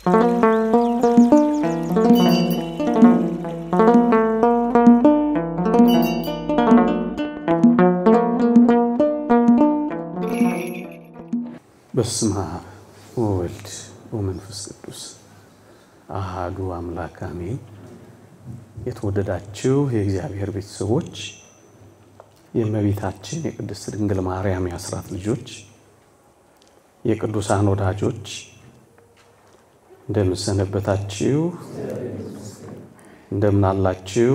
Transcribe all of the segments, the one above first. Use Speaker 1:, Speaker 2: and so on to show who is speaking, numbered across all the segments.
Speaker 1: በስመ አብ ወወልድ ወመንፈስ ቅዱስ አሐዱ አምላክ አሜን። የተወደዳችሁ የእግዚአብሔር ቤተሰቦች የእመቤታችን የቅድስት ድንግል ማርያም የአስራት ልጆች የቅዱሳን ወዳጆች እንደምን ሰነበታችሁ? እንደምን አላችሁ?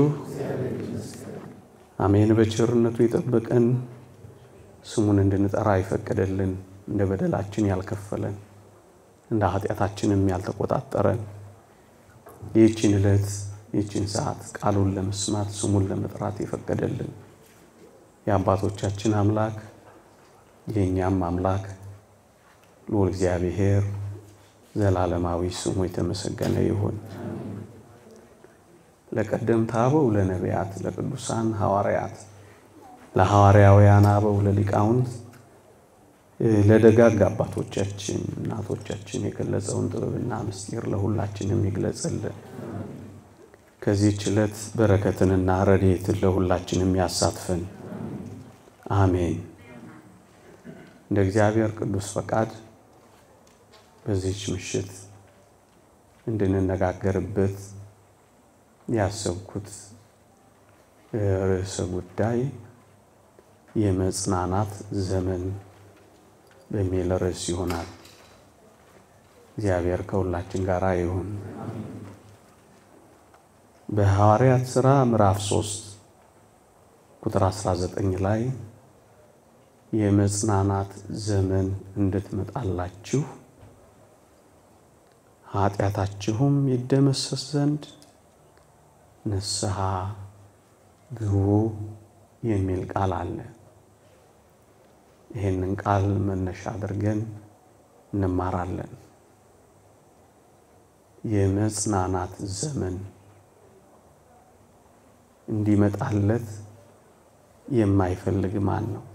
Speaker 1: አሜን። በቸርነቱ ይጠብቀን፣ ስሙን እንድንጠራ ይፈቀደልን፣ እንደ በደላችን ያልከፈለን እንደ ኃጢአታችንም ያልተቆጣጠረን ይህችን ዕለት ይህችን ሰዓት ቃሉን ለመስማት ስሙን ለመጥራት ይፈቀደልን የአባቶቻችን አምላክ የኛም አምላክ ልዑል እግዚአብሔር ዘላለማዊ ስሙ የተመሰገነ ይሁን። ለቀደምት አበው ለነቢያት ለቅዱሳን ሐዋርያት ለሐዋርያውያን አበው ለሊቃውንት ለደጋግ አባቶቻችን እናቶቻችን የገለጸውን ጥበብና ምስጢር ለሁላችንም ይግለጽልን። ከዚህ ዕለት በረከትንና ረድኤትን ለሁላችንም ያሳትፈን። አሜን። እንደ እግዚአብሔር ቅዱስ ፈቃድ በዚህ ምሽት እንድንነጋገርበት ያሰብኩት ርዕሰ ጉዳይ የመጽናናት ዘመን በሚል ርዕስ ይሆናል። እግዚአብሔር ከሁላችን ጋር ይሁን። በሐዋርያት ሥራ ምዕራፍ 3 ቁጥር 19 ላይ የመጽናናት ዘመን እንድትመጣላችሁ ኃጢአታችሁም ይደመሰስ ዘንድ ንስሐ ግቡ የሚል ቃል አለ። ይሄንን ቃል መነሻ አድርገን እንማራለን። የመጽናናት ዘመን እንዲመጣለት የማይፈልግ ማን ነው?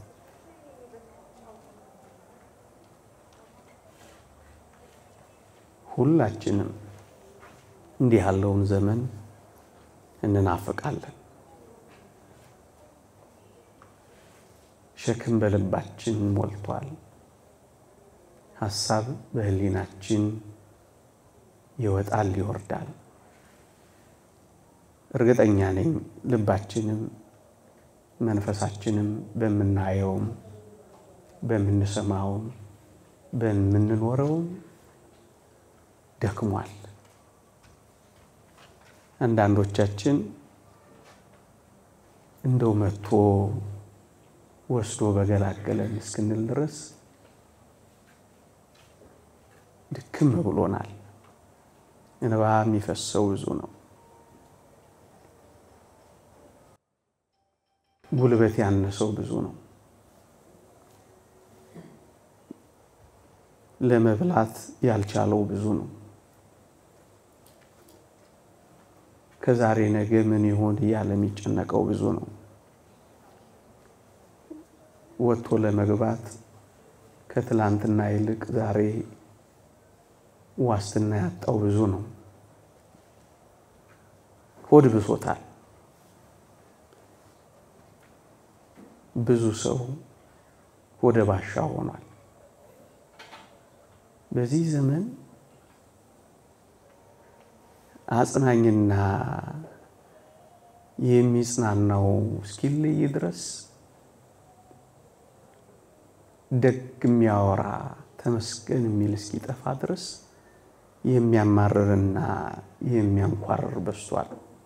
Speaker 1: ሁላችንም እንዲህ ያለውን ዘመን እንናፍቃለን። ሸክም በልባችን ሞልቷል። ሐሳብ በህሊናችን ይወጣል ይወርዳል። እርግጠኛ ነኝ ልባችንም መንፈሳችንም በመናየውም በመንሰማውም በመንኖረውም ደክሟል። አንዳንዶቻችን እንደው መጥቶ ወስዶ በገላገለን እስክንል ድረስ ድክም ብሎናል። እንባ የሚፈሰው ብዙ ነው። ጉልበት ያነሰው ብዙ ነው። ለመብላት ያልቻለው ብዙ ነው። ከዛሬ ነገ ምን ይሆን እያለ የሚጨነቀው ብዙ ነው። ወጥቶ ለመግባት ከትላንትና ይልቅ ዛሬ ዋስትና ያጣው ብዙ ነው። ሆድ ብሶታል። ብዙ ሰው ወደ ባሻ ሆኗል። በዚህ ዘመን አጽናኝና የሚጽናናው እስኪለይ ድረስ ደግ የሚያወራ ተመስገን የሚል እስኪጠፋ ድረስ የሚያማርርና የሚያንኳርር በዝቷል።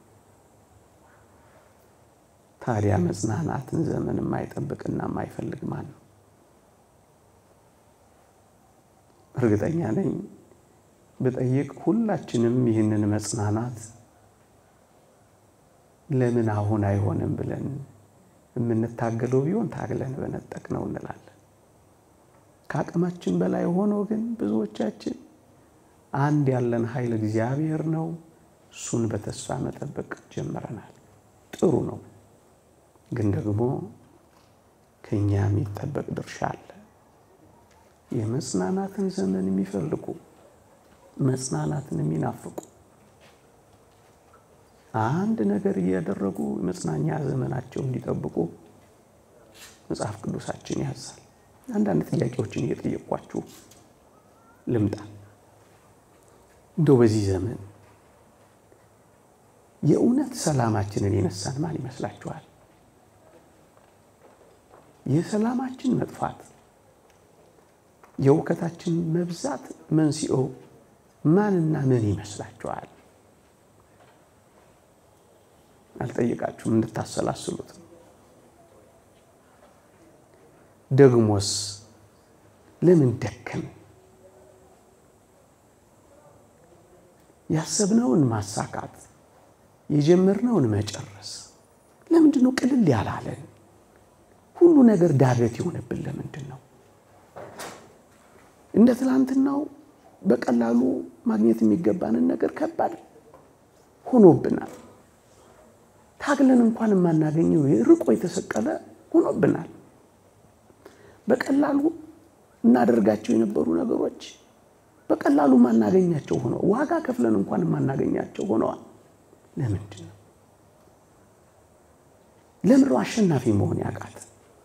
Speaker 1: ታዲያ መጽናናትን ዘመን የማይጠብቅና የማይፈልግ ማን ነው? እርግጠኛ ነኝ በጠይቅ ሁላችንም ይህንን መጽናናት ለምን አሁን አይሆንም ብለን የምንታገለው ቢሆን ታግለን በነጠቅነው እንላለን። ከአቅማችን በላይ ሆኖ ግን ብዙዎቻችን አንድ ያለን ኃይል እግዚአብሔር ነው። እሱን በተስፋ መጠበቅ ጀምረናል። ጥሩ ነው። ግን ደግሞ ከኛ የሚጠበቅ ድርሻ አለ። የመጽናናትን ዘመን የሚፈልጉ መጽናናትን የሚናፍቁ አንድ ነገር እያደረጉ መጽናኛ ዘመናቸው እንዲጠብቁ መጽሐፍ ቅዱሳችን ያዛል። አንዳንድ ጥያቄዎችን እየጠየቅኳችሁ ልምጣ። እንደው በዚህ ዘመን የእውነት ሰላማችንን የነሳን ማን ይመስላችኋል? የሰላማችን መጥፋት የውከታችን መብዛት መንስኤው ማንና ምን ይመስላችኋል? አልጠየቃችሁም፣ እንድታሰላስሉት። ደግሞስ ለምን ደከም? ያሰብነውን ማሳካት የጀመርነውን መጨረስ ለምንድን ነው ቅልል ያላለን? ሁሉ ነገር ዳገት ይሆንብን ለምንድን ነው? እንደ ትላንትናው በቀላሉ ማግኘት የሚገባንን ነገር ከባድ ሆኖብናል። ታግለን እንኳን ማናገኘው ርቆ የተሰቀለ ሆኖብናል። በቀላሉ እናደርጋቸው የነበሩ ነገሮች በቀላሉ ማናገኛቸው ሆነው ዋጋ ከፍለን እንኳን ማናገኛቸው ሆነዋል። ለምንድን ነው? ለምን አሸናፊ መሆን ያቃተ?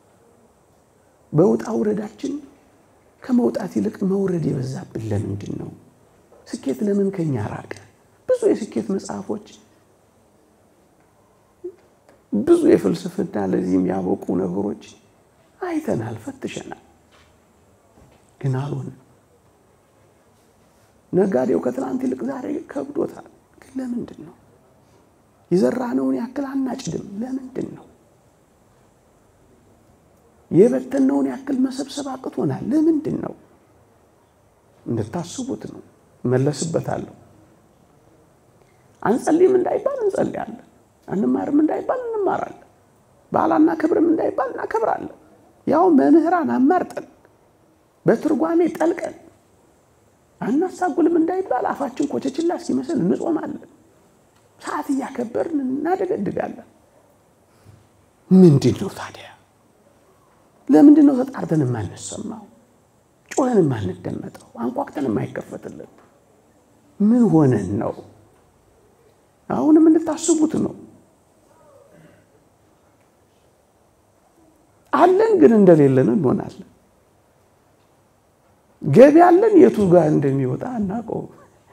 Speaker 1: በውጣ ውረዳችን ከመውጣት ይልቅ መውረድ የበዛብን ለምንድን ነው? ስኬት ለምን ከኛ ራቀ? ብዙ የስኬት መጽሐፎች፣ ብዙ የፍልስፍና ለዚህም ያበቁ ነገሮች አይተናል፣ ፈትሸናል። ግን አልሆነም። ነጋዴው ከትላንት ይልቅ ዛሬ ከብዶታል። ግን ለምንድን ነው? የዘራነውን ያክል አናጭድም። ለምንድን ነው? የበተነውን ያክል መሰብሰብ አቅቶናል። ለምንድን ነው? እንድታስቡት ነው። መለስበታለሁ። አንጸልይም እንዳይባል እንጸልያለን። አንማርም እንዳይባል እንማራለን። ባላና ክብርም እንዳይባል እናከብራለን። ያው መምህራን አማርጠን በትርጓሜ ጠልቀን አናሳጉልም እንዳይባል አፋችን ኮቸችላ እስኪመስል እንጾማለን። ሰዓት ያከበርን እናደገድጋለን። ምንድን ነው ታዲያ? ለምንድን ነው ተጣርተን ማንሰማው? ጮኸን ማንደመጠው? አንቋቅተን ማይከፈትልን? ምን ሆነን ነው? አሁንም እንድታስቡት ነው። አለን ግን እንደሌለን እንሆናለን። ገቢ አለን፣ የቱ ጋር እንደሚወጣ አናውቀው።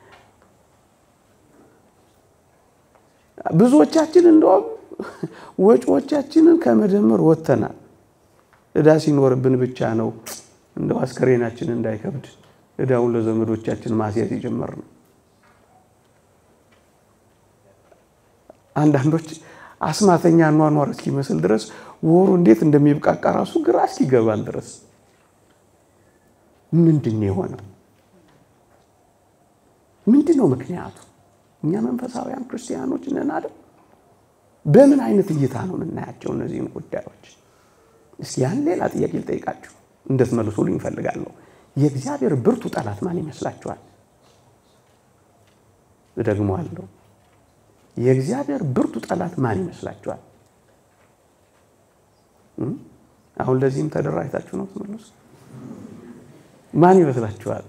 Speaker 1: ብዙዎቻችን እንደውም ወጪዎቻችንን ከመደመር ወጥተናል። እዳ ሲኖርብን ብቻ ነው እንደው አስከሬናችን እንዳይከብድ እዳውን ለዘመዶቻችን ማስያዝ የጀመርነው። አንዳንዶች አስማተኛ ኗኗር እስኪመስል ድረስ ወሩ እንዴት እንደሚብቃቃ ራሱ ግራ እስኪገባል ድረስ ምንድነው የሆነው? ምንድነው ምክንያቱ? እኛ መንፈሳውያን ክርስቲያኖች ነን አይደል? በምን አይነት እይታ ነው የምናያቸው እነዚህን ጉዳዮች? እስኪ ያን ሌላ ጥያቄ ልጠይቃችሁ እንድትመልሱልኝ እፈልጋለሁ። የእግዚአብሔር ብርቱ ጠላት ማን ይመስላችኋል? ደግሞአለሁ። የእግዚአብሔር ብርቱ ጠላት ማን ይመስላችኋል? አሁን ለዚህም ተደራጅታችሁ ነው ተመለሱ። ማን ይመስላችኋል?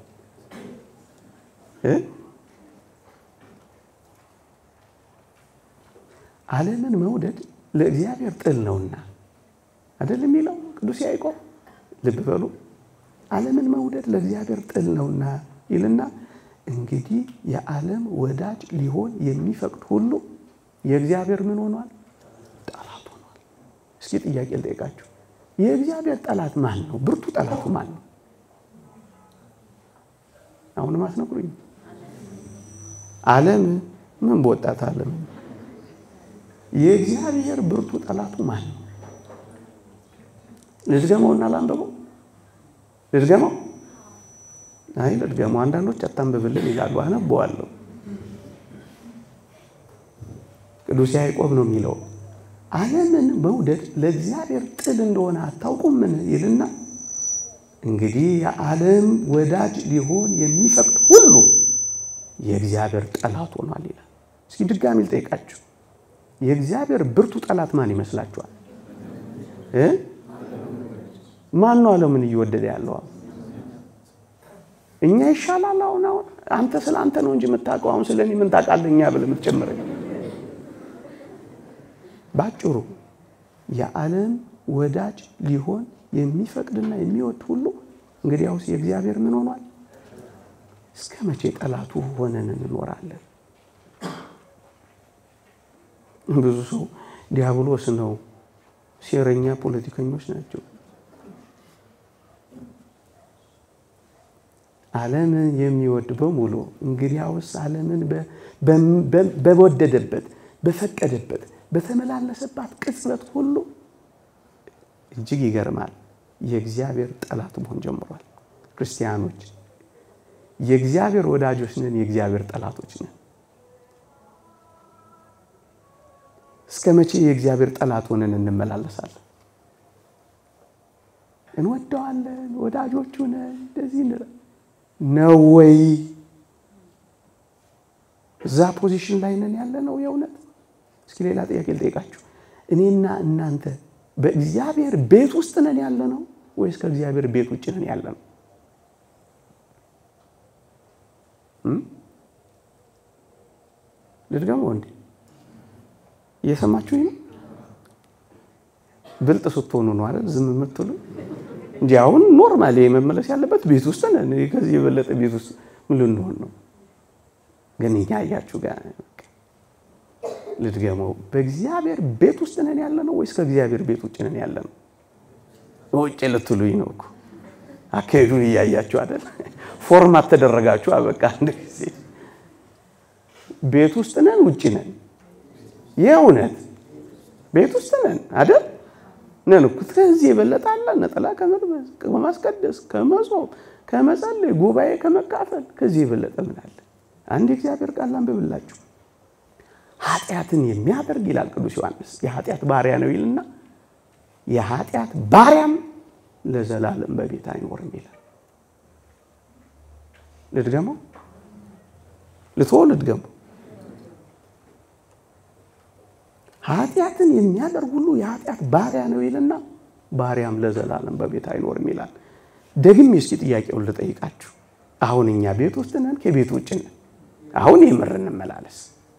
Speaker 1: ዓለምን መውደድ ለእግዚአብሔር ጥል ነውና አይደል የሚለው ቅዱስ ያዕቆብ። ልብ በሉ። ዓለምን መውደድ ለእግዚአብሔር ጥል ነውና ይልና እንግዲህ የዓለም ወዳጅ ሊሆን የሚፈቅድ ሁሉ የእግዚአብሔር ምን ሆኗል? ጠላት ሆኗል። እስኪ ጥያቄ ልጠይቃችሁ። የእግዚአብሔር ጠላት ማን ነው? ብርቱ ጠላቱ ማን ነው? አሁንም አትነግሩኝ። ዓለም ምን በወጣት ዓለም? የእግዚአብሔር ብርቱ ጠላቱ ማን ነው? ልድገመውና ላንብበው። ልድገመው? አይ ልድገመው። አንዳንዶች አታንብብልን ይላሉ። አነበዋለሁ። ቅዱስ ያዕቆብ ነው የሚለው ዓለምን መውደድ ለእግዚአብሔር ጥል እንደሆነ አታውቁምን ይልና እንግዲህ የዓለም ወዳጅ ሊሆን የሚፈቅድ ሁሉ የእግዚአብሔር ጠላት ሆኗል ይላል። እስኪ ድጋሚ ልጠይቃችሁ። የእግዚአብሔር ብርቱ ጠላት ማን ይመስላችኋል? ማን ነው ዓለምን እየወደደ ያለው? እኛ ይሻላል አሁን አንተ ስላንተ ነው እንጂ የምታውቀው አሁን ስለኔ ምን ታውቃለኛ ብለህ የምትጨምረኝ ባጭሩ የዓለም ወዳጅ ሊሆን የሚፈቅድና የሚወድ ሁሉ እንግዲያውስ የእግዚአብሔር ምን ሆኗል እስከመቼ ጠላቱ ሆነን እንኖራለን ብዙ ሰው ዲያብሎስ ነው ሴረኛ ፖለቲከኞች ናቸው ዓለምን የሚወድ በሙሉ እንግዲያውስ ዓለምን በወደደበት በፈቀደበት በተመላለሰባት ቅጽበት ሁሉ እጅግ ይገርማል የእግዚአብሔር ጠላት መሆን ጀምሯል ክርስቲያኖች የእግዚአብሔር ወዳጆች ነን የእግዚአብሔር ጠላቶች ነን እስከመቼ የእግዚአብሔር ጠላት ሆነን እንመላለሳለን እንወደዋለን ወዳጆቹ ነን እንደዚህ ነው ወይ እዛ ፖዚሽን ላይ ነን ያለነው የእውነት እስኪ ሌላ ጥያቄ ልጠይቃችሁ እኔና እናንተ በእግዚአብሔር ቤት ውስጥ ነን ያለነው ወይስ ከእግዚአብሔር ቤት ውጭ ነን ያለነው ልድገመው እንዴ እየሰማችሁኝ ብልጥ ስትሆኑ ነው አይደል ዝም የምትሉ እንጂ አሁን ኖርማሊ መመለስ ያለበት ቤት ውስጥ ነን ከዚህ የበለጠ ቤት ውስጥ ምን ልንሆን ነው ግን ያያችሁ ጋር ልድገመው በእግዚአብሔር ቤት ውስጥ ነን ያለነው ወይስ ከእግዚአብሔር ቤት ውጭ ነን ያለነው ወጭ ልትሉኝ ነው እኮ አከዱን ያያችሁ አይደል ፎርማት ተደረጋችሁ አበቃ እንደዚህ ቤት ውስጥ ነን ውጭ ነን የእውነት ቤት ውስጥ ነን አይደል ነን እኮ ከዚህ የበለጠ አለ ነጠላ ከመልበስ ከማስቀደስ ከመጾም ከመጸለይ ጉባኤ ከመካፈል ከዚህ የበለጠ ምን አለ አንድ እግዚአብሔር ቃል አንብብላችሁ ኃጢአትን የሚያደርግ ይላል ቅዱስ ዮሐንስ የኃጢአት ባሪያ ነው ይልና የኃጢአት ባሪያም ለዘላለም በቤት አይኖርም ይላል ልድገመው ልድገመው ኃጢአትን የሚያደርግ ሁሉ የኃጢአት ባሪያ ነው ይልና ባሪያም ለዘላለም በቤት አይኖርም ይላል ደግሜ እስኪ ጥያቄውን ልጠይቃችሁ አሁን እኛ ቤት ውስጥ ነን ከቤት ውጭ ነን አሁን የምርን እንመላለስ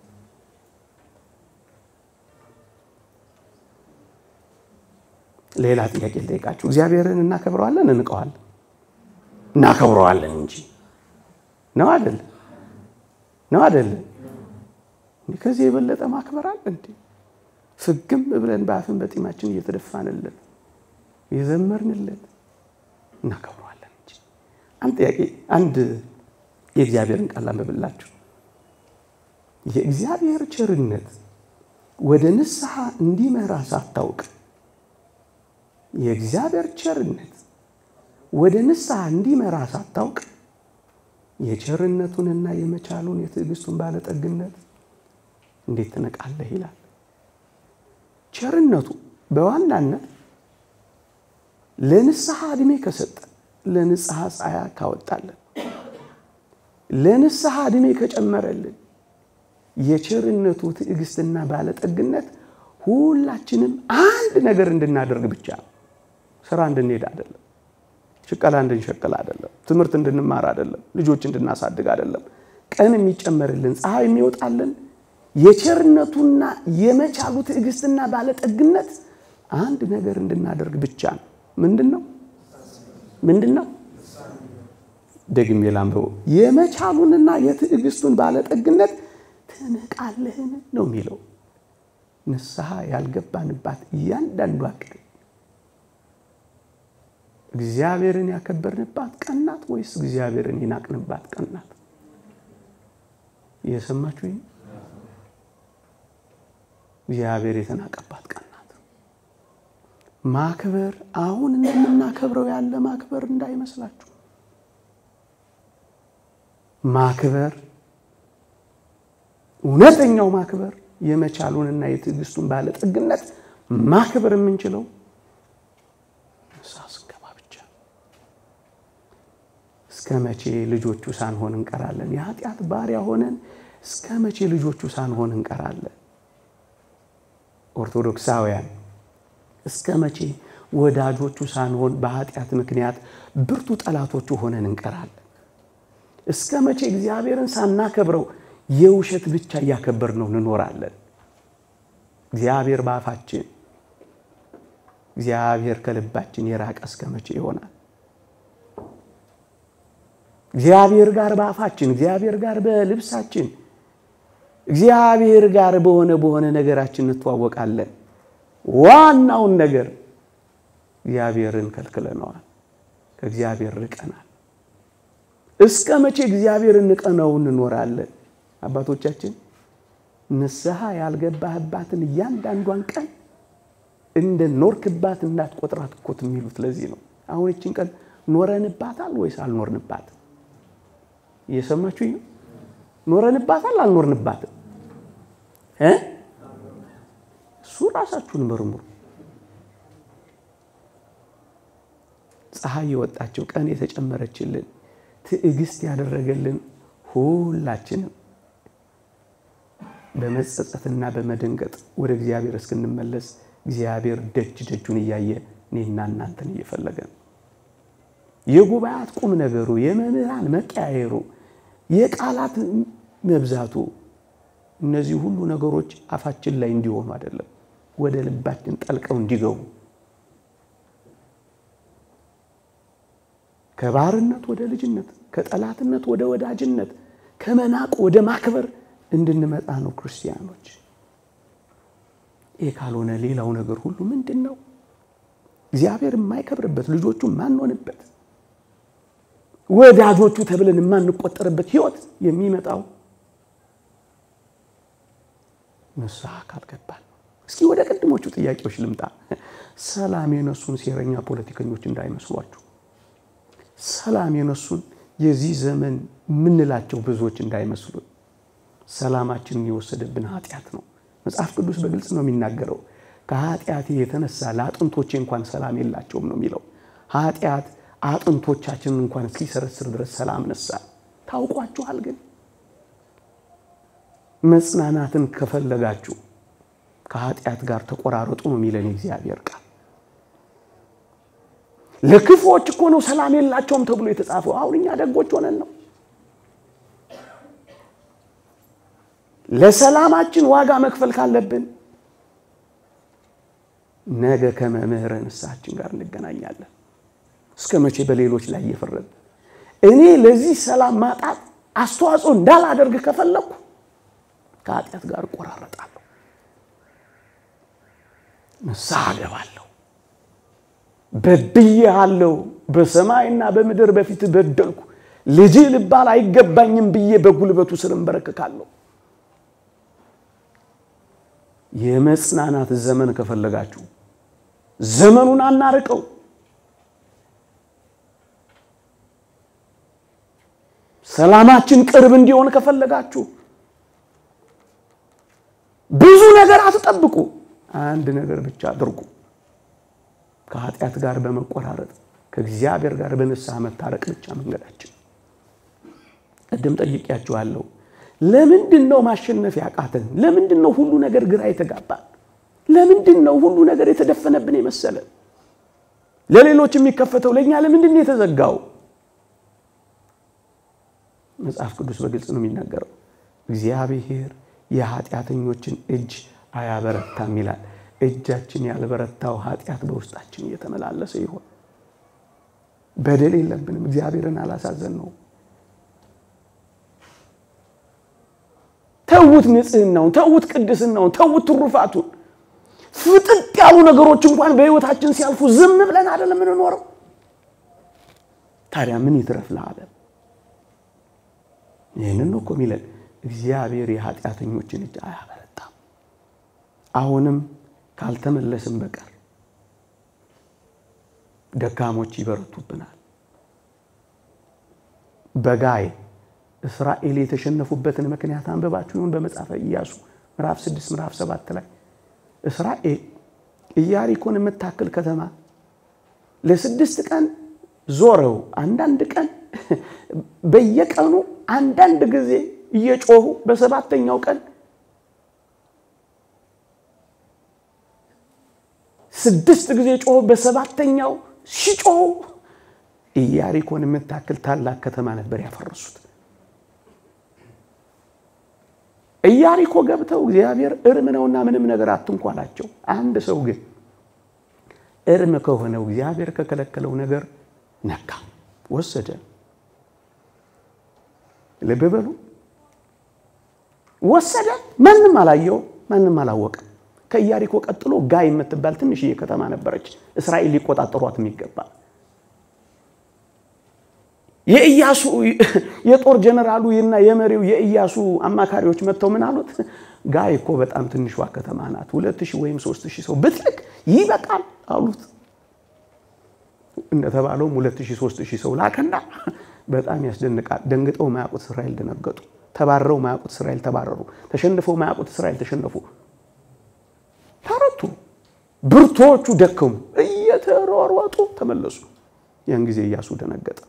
Speaker 1: ሌላ ጥያቄ ልጠይቃችሁ እግዚአብሔርን እናከብረዋለን እናከብረዋለን እንጂ ነው አይደል ከዚህ የበለጠ ማክበር አለ እንዴ ፍግም ብለን ባፍን በጢማችን እየተደፋንለት የዘመርንለት እናከብረዋለን እንጂ አንድ የእግዚአብሔርን ቃል አንብብላችሁ የእግዚአብሔር ቸርነት ወደ ንስሐ እንዲመራ ሳታውቅ የእግዚአብሔር ቸርነት ወደ ንስሐ እንዲመራ ሳታውቅ የቸርነቱንና የመቻሉን የትዕግስቱን ባለጠግነት እንዴት ተነቃለህ ይላል ቸርነቱ በዋናነት ለንስሐ እድሜ ከሰጠ ለንስሐ ፀሐይ ካወጣለን ለንስሐ እድሜ ከጨመረልን የቸርነቱ ትዕግስትና ባለጠግነት ሁላችንም አንድ ነገር እንድናደርግ ብቻ ስራ እንድንሄድ አይደለም ሽቀላ እንድንሸቀል አይደለም ትምህርት እንድንማር አይደለም ልጆች እንድናሳድግ አይደለም ቀን የሚጨመርልን ፀሐይ የሚወጣልን የቸርነቱና የመቻሉ ትዕግስትና ባለጠግነት አንድ ነገር እንድናደርግ ብቻ ነው ምንድነው ደግሜ ላንብበው የመቻሉንና የትዕግስቱን ባለጠግነት ትንቃለህን ነው የሚለው ንስሐ ያልገባንባት እያንዳንዷ ቀን እግዚአብሔርን ያከበርንባት ቀናት ወይስ እግዚአብሔርን ይናቅንባት ቀናት እየሰማችሁኝ እግዚአብሔር የተናቀባት ቀናት ማክበር አሁን እንደምናከብረው ያለ ማክበር እንዳይመስላችሁ ማክበር እውነተኛው ማክበር የመቻሉንና የትዕግስቱን ባለጠግነት ማክበር የምንችለው ሳስገባ ብቻ እስከመቼ ልጆቹ ሳንሆን እንቀራለን የኃጢአት ባሪያ ሆነን እስከመቼ ልጆቹ ሳንሆን እንቀራለን ኦርቶዶክሳውያን እስከመቼ ወዳጆቹ ሳንሆን በኃጢአት ምክንያት ብርቱ ጠላቶቹ ሆነን እንቀራለን እስከ መቼ እግዚአብሔርን ሳናከብረው የውሸት ብቻ ያከበርነው እንኖራለን? እግዚአብሔር ባፋችን እግዚአብሔር ከልባችን የራቀ እስከ መቼ ይሆናል? እግዚአብሔር ጋር ባፋችን እግዚአብሔር ጋር በልብሳችን እግዚአብሔር ጋር በሆነ ነገራችን እንተዋወቃለን። ዋናውን ነገር እግዚአብሔርን ከልክለናል። ከእግዚአብሔር ርቀናል። እስከ መቼ እግዚአብሔርን ንቀነው እንኖራለን? አባቶቻችን ንስሐ ያልገባህባትን እያንዳንዷን ቀን እንደ ኖርክባት እንዳትቆጥራት እኮ የሚሉት ለዚህ ነው። አሁን እቺን ቀን ኖረንባታል ወይስ አልኖርንባትም? እየሰማችሁኝ ነው? ኖረንባታል አልኖርንባትም? እሱ ራሳችሁን መርምሩ። ፀሐይ የወጣችው ቀን የተጨመረችልን ትዕግስት ያደረገልን ሁላችንም በመጸጸትና በመደንገጥ ወደ እግዚአብሔር እስክንመለስ እግዚአብሔር ደጁን እያየ እኔና እናንተን እየፈለገ ነው። የጉባኤያት ቁም ነገሩ የመምህራን መቀያየሩ የቃላት መብዛቱ እነዚህ ሁሉ ነገሮች አፋችን ላይ እንዲሆኑ አይደለም፣ ወደ ልባችን ጠልቀው እንዲገቡ ከባርነት ወደ ልጅነት ከጠላትነት ወደ ወዳጅነት ከመናቅ ወደ ማክበር እንድንመጣ ነው ክርስቲያኖች። ካልሆነ ሌላው ነገር ሁሉ ምንድነው? እግዚአብሔር የማይከብርበት ልጆቹ ማንሆንበት ወዳጆቹ ተብለን የማንቆጠርበት ህይወት የሚመጣው ንስሐ ካልገባን። እስኪ ወደ ቀድሞቹ ጥያቄዎች ልምጣ። ሰላም የነሱን ሴረኛ ፖለቲከኞች እንዳይመስሏችሁ። ሰላም የነሱን የዚህ ዘመን ምንላቸው ብዙዎች እንዳይመስሉ። ሰላማችንን የወሰደብን ኃጢያት ነው። መጽሐፍ ቅዱስ በግልጽ ነው የሚናገረው። ከኃጢያት የተነሳ ለአጥንቶቼ እንኳን ሰላም የላቸውም ነው የሚለው። ኃጢያት አጥንቶቻችንን እንኳን እስኪሰረስር ድረስ ሰላም ነሳ። ታውቋችኋል። ግን መጽናናትን ከፈለጋችሁ ከኃጢያት ጋር ተቆራረጡ ነው የሚለን እግዚአብሔር ቃል። ለክፉዎች እኮ ነው ሰላም የላቸውም ተብሎ የተጻፈው። አሁን እኛ ደጎች ሆነን ነው። ለሰላማችን ዋጋ መክፈል ካለብን ነገ ከመምህረ ንስሐችን ጋር እንገናኛለን። እስከ መቼ በሌሎች ላይ እየፈረድን እኔ ለዚህ ሰላም ማጣት አስተዋጽኦ እንዳላደርግ ከፈለኩ ከኃጢአት ጋር ቆራረጣለሁ፣ ንስሐ ገባለሁ። በድያለሁ፣ በሰማይና በምድር በፊት በደልኩ፣ ልጅ ልባል አይገባኝም ብዬ በጉልበቱ ስር እንበረከካለሁ። የመጽናናት ዘመን ከፈለጋችሁ ዘመኑን አናርቀው። ሰላማችን ቅርብ እንዲሆን ከፈለጋችሁ ብዙ ነገር አትጠብቁ፣ አንድ ነገር ብቻ አድርጉ። ከኃጢአት ጋር በመቆራረጥ ከእግዚአብሔር ጋር በንስሐ መታረቅ ብቻ መንገዳችን። ቀደም ጠይቄያችኋለሁ። ለምንድነው ማሸነፍ ያቃተን? ለምንድነው ሁሉ ነገር ግራ የተጋባን? ለምንድነው ሁሉ ነገር የተደፈነብን የመሰለን? ለሌሎች የሚከፈተው ለኛ ለምንድነው የተዘጋው? መጽሐፍ ቅዱስ በግልጽ ነው የሚናገረው። እግዚአብሔር የኃጢአተኞችን እጅ አያበረታም ይላል። እጃችን ያልበረታው ኃጢአት በውስጣችን እየተመላለሰ ይሆን? በደል የለብንም፣ እግዚአብሔርን አላሳዘንነው። ተውት ንጽህናውን፣ ተውት ቅድስናውን፣ ተውት ትሩፋቱን። ፍጥጥ ያሉ ነገሮች እንኳን በህይወታችን ሲያልፉ ዝም ብለን አይደለም እንኖረው። ታዲያ ምን ይትረፍ ለዓለም? ይሄንን ነው እኮ የሚለን እግዚአብሔር የኃጢአተኞችን እጅ አያበረታም። አሁንም ካልተመለስን በቀር ደካሞች ይበረቱብናል። በጋይ እስራኤል የተሸነፉበትን ምክንያት አንበባችሁ ይሁን በመጽሐፈ ኢያሱ ምዕራፍ 6 ምዕራፍ 7 ላይ እስራኤል ኢያሪኮን የምታክል ከተማ ለ6 ቀን ዞረው አንዳንድ ቀን በየቀኑ አንዳንድ ጊዜ እየጮሁ በሰባተኛው ቀን 6 ጊዜ ጮሁ በሰባተኛው ሲጮሁ ኢያሪኮን የምታክል ታላቅ ከተማ ነበር ያፈረሱት። ኢያሪኮ ገብተው እግዚአብሔር እርም ነውና ምንም ነገር አትንኳላቸው። አንድ ሰው ግን እርም ከሆነው እግዚአብሔር ከከለከለው ነገር ነካ ወሰደ። ልብ በሉ ወሰደ። ማንም አላየው፣ ማንም አላወቀ። ከኢያሪኮ ቀጥሎ ጋይ የምትባል ትንሽዬ ከተማ ነበረች፣ እስራኤል ሊቆጣጠሯት የሚገባ። የኢያሱ የጦር ጀነራሉ እና የመሪው የኢያሱ አማካሪዎች መተው ምን አሉት? ጋይ እኮ በጣም ትንሿ ከተማ ናት፣ 2000 ወይም 3000 ሰው ብትልክ ይበቃል አሉት። እንደተባለው 2000 3000 ሰው ላከና በጣም ያስደንቃል። ደንግጠው ማያውቁት እስራኤል ደነገጡ፣ ተባረው ማያውቁት እስራኤል ተባረሩ፣ ተሸንፈው ማያውቁት እስራኤል ተሸነፉ። ታረቱ፣ ብርቶቹ ደከሙ፣ እየተሯሯጡ ተመለሱ። ያን ጊዜ ኢያሱ ደነገጠ፣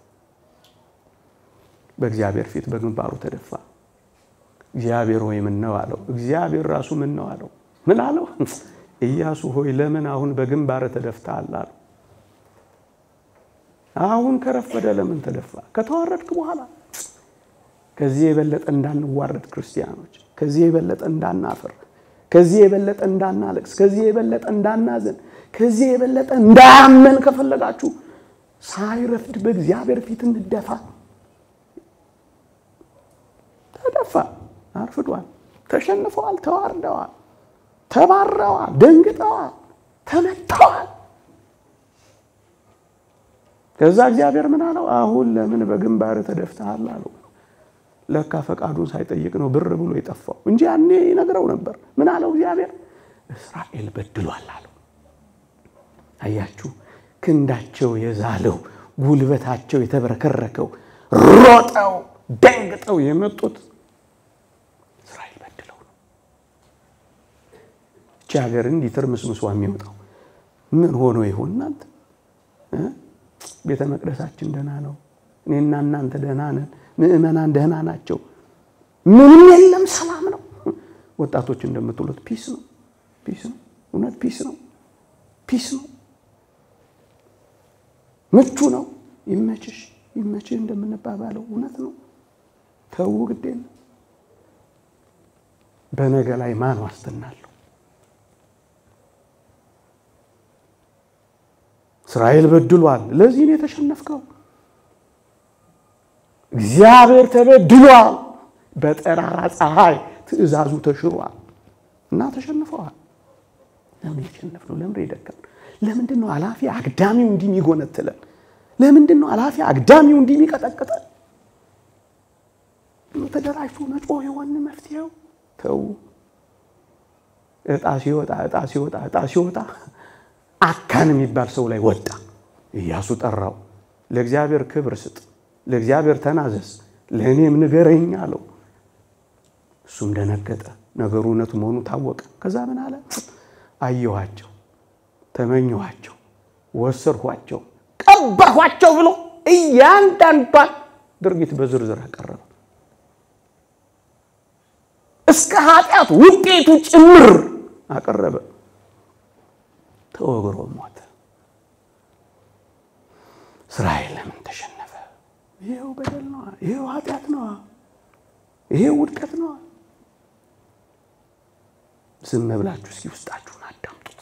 Speaker 1: በእግዚአብሔር ፊት በግንባሩ ተደፋ። እግዚአብሔር ሆይ ምን ነው አለው። እግዚአብሔር ራሱ ምን ነው አለው። ምን አለው? ኢያሱ ሆይ ለምን አሁን በግንባር ተደፍተሃል አለው። አሁን ከረፈደ ለምን ተደፋ? ከተዋረድክ በኋላ ከዚህ የበለጠ እንዳንዋረድ ክርስቲያኖች፣ ከዚህ የበለጠ እንዳናፈር፣ ከዚህ የበለጠ እንዳናለቅስ፣ ከዚህ የበለጠ እንዳናዘን፣ ከዚህ የበለጠ እንዳያመን ከፈለጋችሁ ሳይረፍድ በእግዚአብሔር ፊት እንደፋ። ተደፋ፣ አርፍዷል፣ ተሸንፈዋል፣ ተዋርደዋል፣ ተባረዋል፣ ደንግጠዋል፣ ተመተዋል። ከዛ እግዚአብሔር ምን አለው? አሁን ለምን በግንባር ተደፍተሃል አለው። ለካ ፈቃዱን ሳይጠይቅ ነው ብር ብሎ የጠፋው እንጂ ያኔ ይነግረው ነበር። ምን አለው እግዚአብሔር? እስራኤል በድሏል አለው። አያችሁ፣ ክንዳቸው የዛለው ጉልበታቸው የተበረከረከው ሮጠው ደንግጠው የመጡት እስራኤል በድለው ነው። እቺ ሀገር እንዲህ ትርምስምሷ የሚወጣው ምን ሆኖ ይሆን? እናንተ ቤተ መቅደሳችን ደህና ነው፣ እኔና እናንተ ደህና ነን፣ ምእመናን ደህና ናቸው፣ ምንም የለም፣ ሰላም ነው። ወጣቶች እንደምትሉት ፒስ ነው፣ ፒስ ነው፣ እውነት ፒስ ነው፣ ፒስ ነው፣ ምቹ ነው፣ ይመችሽ ይመችህ እንደምንባባለው እውነት ነው። ተው ግድ የለም። በነገ ላይ ማን ዋስትና አለው? እስራኤል በድሏል፣ ለዚህ ነው የተሸነፍከው። እግዚአብሔር ተበድሏል፣ በጠራራ ፀሐይ ትእዛዙ ተሽሯል እና ተሸንፈዋል። ለምን ተሸነፍነው? ለምን ይደከም? ለምንድነው አላፊ አግዳሚው እንዲሚጎነተለን? ለምንድነው አላፊ አግዳሚው እንዲሚቀጠቅጠን? ተደራጅቶ መጮህ የሆነ መፍትሄው? ተው። እጣ ሲወጣ አካን የሚባል ሰው ላይ ወጣ። ኢያሱ ጠራው። ለእግዚአብሔር ክብር ስጥ፣ ለእግዚአብሔር ተናዘዝ፣ ለእኔም ንገረኝ አለው። እሱም ደነገጠ። ነገሩ እውነት መሆኑ ታወቀ። ከዛ ምን አለ? አየኋቸው፣ ተመኘኋቸው፣ ወሰርኋቸው፣ ቀበርኋቸው ብሎ እያንዳንዷን ድርጊት በዝርዝር አቀረበ። እስከ ኃጢአት ውጤቱ ጭምር አቀረበ። ተወግሮ ሞተ። እስራኤል ለምን ተሸነፈ? ይሄው በደል ነው፣ ይሄው ኃጢአት ነው፣ ይሄው ውድቀት ነው። ዝም ብላችሁ እስኪ ውስጣችሁን አዳምጡት።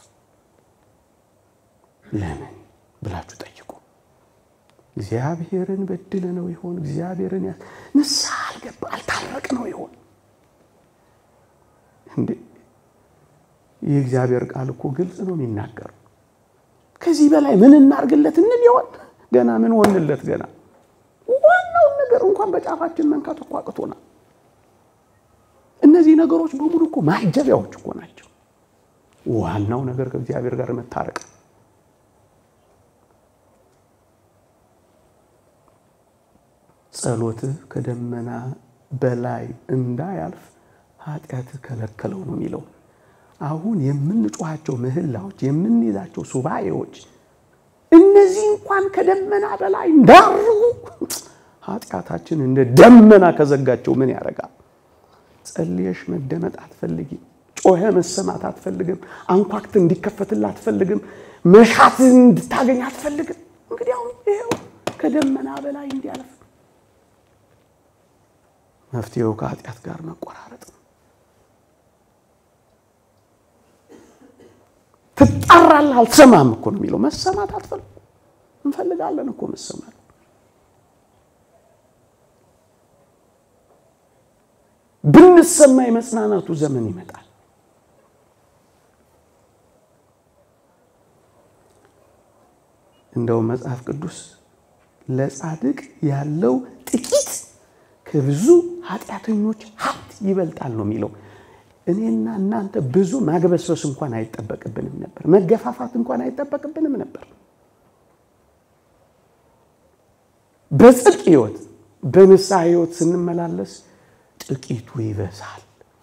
Speaker 1: ለምን ብላችሁ ጠይቁ። እግዚአብሔርን በድለ ነው ይሆን? እግዚአብሔርን ንስሐ አልገባ አልታረቅ ነው ይሆን? እንዴ የእግዚአብሔር ቃል እኮ ግልጽ ነው የሚናገር። ከዚህ በላይ ምን እናርግለት እንል ይሆን? ገና ምን ሆንለት? ገና ዋናው ነገር እንኳን በጫፋችን መንካት እኮ አቅቶናል። እነዚህ ነገሮች በሙሉ እኮ ማጀቢያዎች እኮ ናቸው። ዋናው ነገር ከእግዚአብሔር ጋር መታረቅ። ጸሎት ከደመና በላይ እንዳያልፍ ኃጢአት ከለከለው ነው የሚለው። አሁን የምንጮሃቸው ምህላዎች የምንይዛቸው ሱባኤዎች እነዚህ እንኳን ከደመና በላይ እንዳርጉ ኃጢአታችን እንደ ደመና ከዘጋቸው ምን ያረጋል? ጸልየሽ መደመጥ አትፈልጊም፣ ጮኸ መሰማት አትፈልግም፣ አንኳክት እንዲከፈትላት አትፈልግም፣ መሻት እንድታገኝ አትፈልግም። እንግዲህ አሁን ይሄው ከደመና በላይ እንዲያልፍ መፍትሄው ከኃጢአት ጋር መቆራረጥ ነው። ትጣራለህ አልሰማም እኮ ነው የሚለው መሰማት አትፈልጉ እንፈልጋለን እኮ መሰማት ብንሰማ የመጽናናቱ ዘመን ይመጣል እንደው መጽሐፍ ቅዱስ ለጻድቅ ያለው ጥቂት ከብዙ ኃጢአተኞች ሀብት ይበልጣል ነው የሚለው እኔና እናንተ ብዙ ማግበስበስ እንኳን አይተበቅብንም ነበር መገፋፋት እንኳን አይተበቅብንም ነበር በጽድቅ ሕይወት በንስሐ ሕይወት ስንመላለስ ጥቂቱ ይበዛል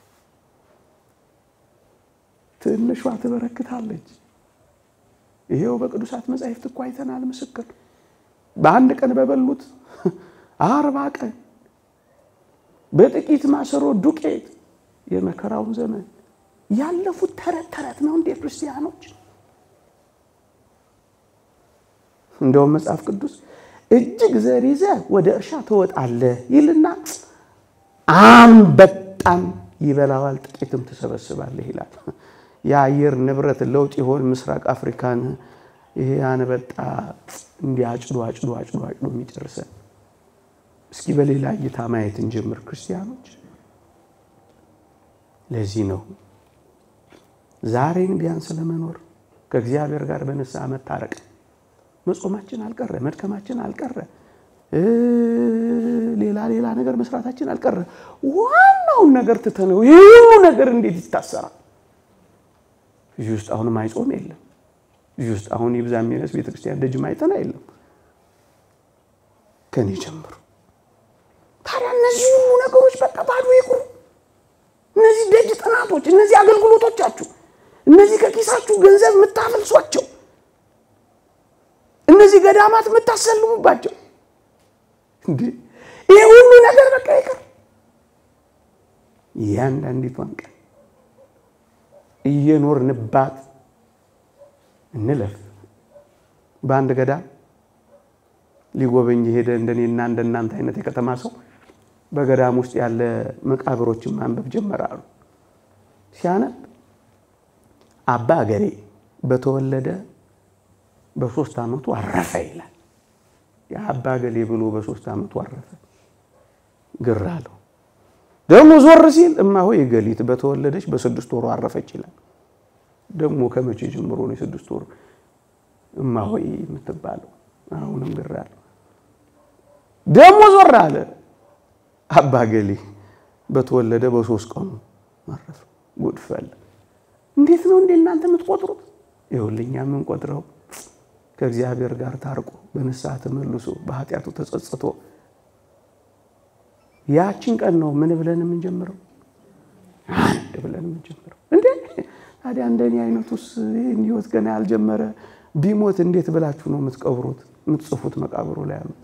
Speaker 1: ትንሿ ትበረክታለች ይሄው በቅዱሳት መጻሕፍት እኮ አይተናል ምስክር በአንድ ቀን በበሉት 40 ቀን በጥቂት ማሰሮ ዱቄት የመከራውን ዘመን ያለፉት ተረት ነው እንደ ክርስቲያኖች እንደው መጽሐፍ ቅዱስ እጅግ ዘር ይዘህ ወደ እርሻ ትወጣለህ ይልና አንበጣም ይበላዋል ጥቂትም ተሰበስባለህ ይላል የአየር ንብረት ለውጥ ይሆን ምስራቅ አፍሪካን ይሄ አንበጣ እንዲያጭዱ አጭዱ የሚጨርሰ እስኪ በሌላ እይታ ማየት እንጀምር ክርስቲያኖች ለዚህ ነው ዛሬን ቢያንስ ለመኖር ከእግዚአብሔር ጋር በንስሐ መታረቅ መጾማችን አልቀረ መድከማችን አልቀረ ሌላ ነገር መስራታችን አልቀረ ዋናው ነገር ተተነው ይሄው ነገር እንዴት ይታሰራል ጁስት አሁን ማይጾም የለም ጁስት አሁን ይብዛም ይነስ ቤተክርስቲያን ደጅ ማይተና የለም ከኔ ጀምሮ ታዲያ እነዚህ ሁሉ ነገሮች በቃ ባዶ ይቁሩ እነዚህ ደጅ ጥናቶች እነዚህ አገልግሎቶቻችሁ እነዚህ ከኪሳችሁ ገንዘብ የምታፈልሷቸው እነዚህ ገዳማት የምታሰልሙባቸው እንዴ ይሄ ሁሉ ነገር በቃ ይቀር ያንዳንዲቷን ቀን እየኖርንባት እንለፍ በአንድ ገዳም ሊጎበኝ ሄደ እንደኔና እንደናንተ አይነት የከተማ ሰው በገዳም ውስጥ ያለ መቃብሮችን ማንበብ ጀመራሉ ሲያነብ አባ ገሬ በተወለደ በ3 አመቱ አረፈ ይላል ያባ ገሌ ብሎ በ3 አመቱ አረፈ ግራለው ደሞ ዞር ሲል እማሆይ ገሊት በተወለደች በ6 ወሩ አረፈች ይላል ደሞ ከመቼ ጀምሮ ነው 6 ወሩ እማሆይ የምትባለው አሁንም ግራለው ደሞ ዞር አለ አባ ገሌ በተወለደ በ3 ቀኑ አረፈ ጉድፈል እንዴት ነው እናንተ የምትቆጥሩት ይኸውልኛ ምን ቆጥረው ከእግዚአብሔር ጋር ታርቆ በንስሐ ተመልሶ በኃጢያቱ ተጸጽቶ ያቺን ቀን ነው ምን ብለን የምንጀምረው አንድ ብለን የምንጀምረው እንዴ ታዲያ እንደኔ አይነቱስ ህይወት ገና ያልጀመረ ቢሞት እንዴት ብላችሁ ነው የምትቀብሩት የምትጽፉት መቃብሩ ላይ አሉት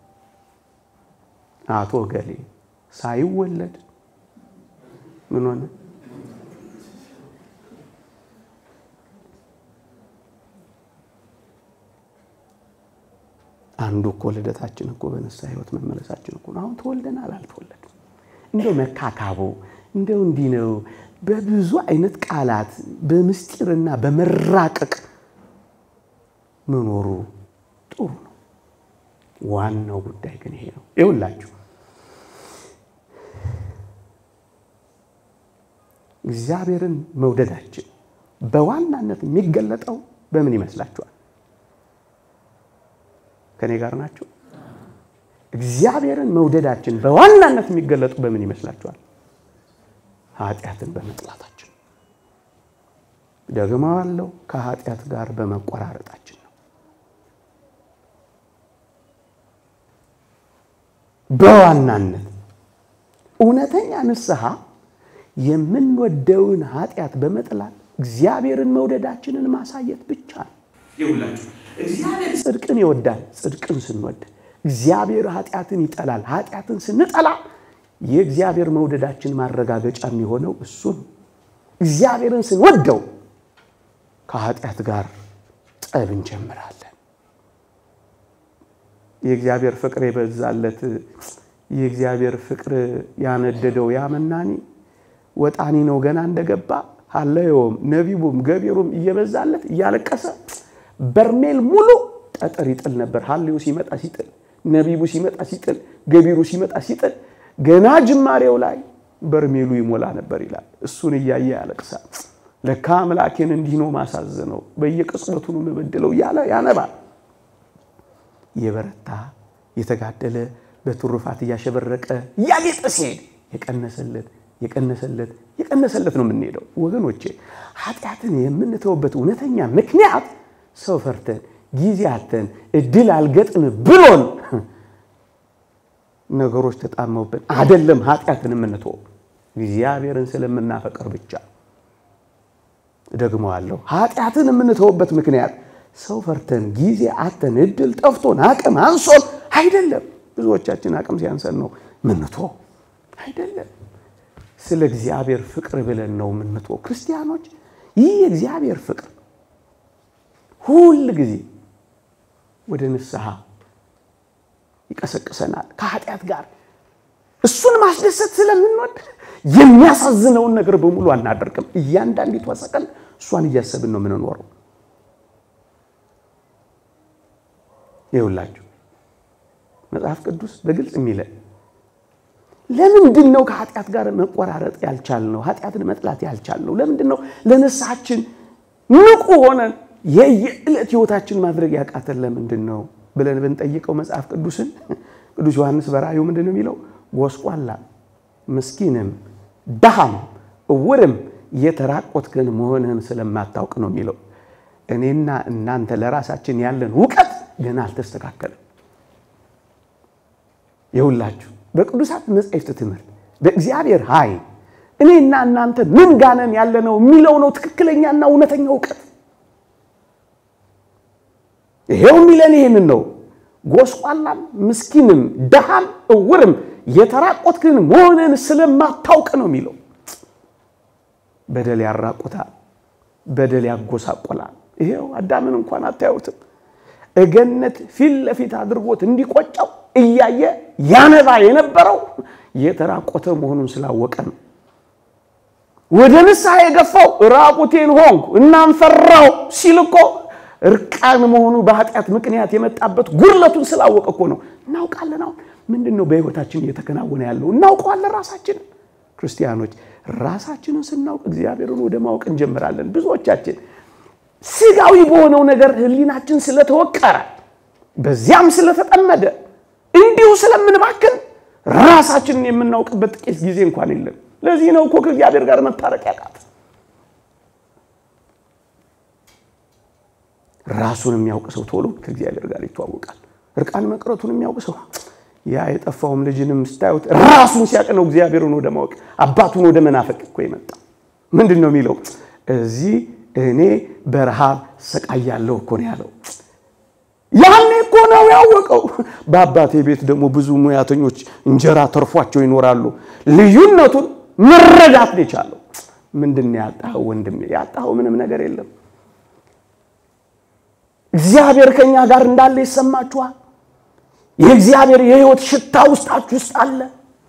Speaker 1: አቶ ገሌ ሳይወለድ ምን ሆነ አንዱ እኮ ልደታችን እኮ በነሳ ህይወት መመለሳችን እኮ አሁን ተወልደናል አልተወለድም እንደው መካካቦ እንደው እንዲ ነው በብዙ አይነት ቃላት በምስጢርና በመራቀቅ መኖሩ ጥሩ ነው ዋናው ጉዳይ ግን ይሄ ነው ይውላችሁ እግዚአብሔርን መውደዳችን በዋናነት የሚገለጠው በምን ይመስላችኋል ከኔ ጋር ናችሁ እግዚአብሔርን መውደዳችን በዋናነት የሚገለጠው በምን ይመስላችኋል ኃጢያትን በመጥላታችን ደግሞ አለው ከኃጢያት ጋር በመቆራረጣችን ነው በዋናነት እውነተኛ ንስሐ የምንወደውን ኃጢያት በመጥላት እግዚአብሔርን መውደዳችንን ማሳየት ብቻ ነው ይውላችሁ እግዚአብሔር ጽድቅን ይወዳል ጽድቅን ስንወድ እግዚአብሔር ኃጢያትን ይጠላል ኃጢያትን ስንጠላ የእግዚአብሔር መውደዳችን ማረጋገጫ የሚሆነው እሱ እግዚአብሔርን ስንወደው ከኃጢያት ጋር ጠብ እንጀምራለን የእግዚአብሔር ፍቅር ይበዛለት የእግዚአብሔር ፍቅር ያነደደው ያመናኒ ወጣኒ ነው ገና እንደገባ ሃለዮም ነቢቡም ገቢሩም እየበዛለት እያለቀሰ በርሜል ሙሉ ጠጠር ይጥል ነበር ሃለዮ ሲመጣ ሲጥል ነቢቡ ሲመጣ ሲጥል ገቢሩ ሲመጣ ሲጥል ገና ጅማሬው ላይ በርሜሉ ይሞላ ነበር ይላል እሱን ያያየ ያለቅሳል ለካ አምላኬን እንዲህ ነው ማሳዘነው በየቅጽበቱ ነው መበደለው ያለ ያነባ የበረታ የተጋደለ በትሩፋት ያሸበረቀ ያጌጠ ሲሄድ የቀነሰለት ነው የምንሄደው ወገኖቼ ኃጢአትን የምንተውበት እውነተኛ ምክንያት ሰው ፈርተን ጊዜያትን እድል አልገጥም ብሎን ነገሮች ተጣመውብን አይደለም ኃጢአትን የምንተው እግዚአብሔርን ስለምናፈቅር ብቻ ደግሞ አለው ኃጢአትን የምንተውበት ምክንያት ሰው ፈርተን ጊዜያትን እድል ጠፍቶን አቅም አንሶን አይደለም ብዙዎቻችን አቅም ሲያንሰን ነው ምንተው አይደለም ስለ እግዚአብሔር ፍቅር ብለን ነው ምንተው ክርስቲያኖች ይህ እግዚአብሔር ፍቅር ሁሉ ጊዜ ወደ ንስሐ ይቀሰቅሰናል ከኃጢአት ጋር እሱን ማስደሰት ስለምንወድ የሚያሳዝነው ነገር በሙሉ አናደርግም እያንዳንዲቱ ወሰቀል እሷን እያሰብን ነው ምንኖረው ይውላችሁ መጽሐፍ ቅዱስ በግልጽ የሚለው ለምንድነው ከኃጢአት ጋር መቆራረጥ ያልቻልነው ኃጢአትን መጥላት ያልቻልነው ለምንድነው ለነሳችን ንቁ ሆነን የየዕለት ህይወታችን ማድረግ ያቃተን ለምንድነው ብለን ብንጠይቀው መጽሐፍ ቅዱስን ቅዱስ ዮሐንስ በራእዩ ምንድነው የሚለው ጎስቋላ ምስኪንም ደሃም እውርም የተራቆትከን መሆንህን ስለማታውቅ ነው የሚለው እኔና እናንተ ለራሳችን ያለን ዕውቀት ገና አልተስተካከለም ይውላችሁ በቅዱሳት መጻሕፍት ትምህርት በእግዚአብሔር ኃይል እኔና እናንተ ምን ጋነን ያለነው የሚለው ነው ትክክለኛና እውነተኛ ዕውቀት ይሄው ሚለን ይሄንን ነው ጎስቋላም ምስኪንም ደሃም እውርም የተራቆትከን መሆንህን ስለማታውቅ ነው የሚለው በደል ያራቆታል በደል ያጎሳቆላል ይሄው አዳምን እንኳን አታዩትም እገነት ፊት ለፊት አድርጎት እንዲቆጨው እያየ ያነባ የነበረው የተራቆተ መሆኑን ስላወቀ ነው ወደ ንስሐ የገፋው ራቁቴን ሆንኩ እናም ፈራው ሲልቆ እርቃን መሆኑ በኃጢአት ምክንያት የመጣበት ጉርለቱን ስላወቀ እኮ ነው እናውቃለን አሁን ምንድነው በህይወታችን እየተከናወነ ያለው እናውቀዋለን ራሳችንን ክርስቲያኖች ራሳችንን ስናውቅ እግዚአብሔርን ወደ ማወቅ እንጀምራለን ብዙዎቻችን ስጋዊ በሆነው ነገር ህሊናችን ስለተወቀረ በዚያም ስለተጠመደ እንዲሁ ስለምንባክን ራሳችንን የምናውቅበት ጥቂት ጊዜ እንኳን የለም ለዚህ ነው እኮ ከእግዚአብሔር ጋር መታረቅ ያቃተ ራሱን የሚያውቅ ሰው ቶሎ ከእግዚአብሔር ጋር ይተዋወቃል እርቃን መቅረቱን የሚያውቅ ሰው ያ የጠፋውም ልጅንም ስታዩት ራሱን ሲያቀነው እግዚአብሔርን ወደ ማወቅ አባቱን ወደ መናፈቅ እኮ ይመጣ ምንድነው የሚለው እዚህ እኔ በረሃብ ሰቃያለሁ እኮ ነው ያለው ያኔ እኮ ነው ያወቀው በአባቴ ቤት ደግሞ ብዙ ሙያተኞች እንጀራ ተርፏቸው ይኖራሉ ልዩነቱን መረዳት ይቻላል ምንድነው ያጣው ወንድሜ ያጣው ምንም ነገር የለም እግዚአብሔር ከኛ ጋር እንዳለ ይሰማችኋል የእግዚአብሔር የህይወት ሽታ ውስጣችሁ አለ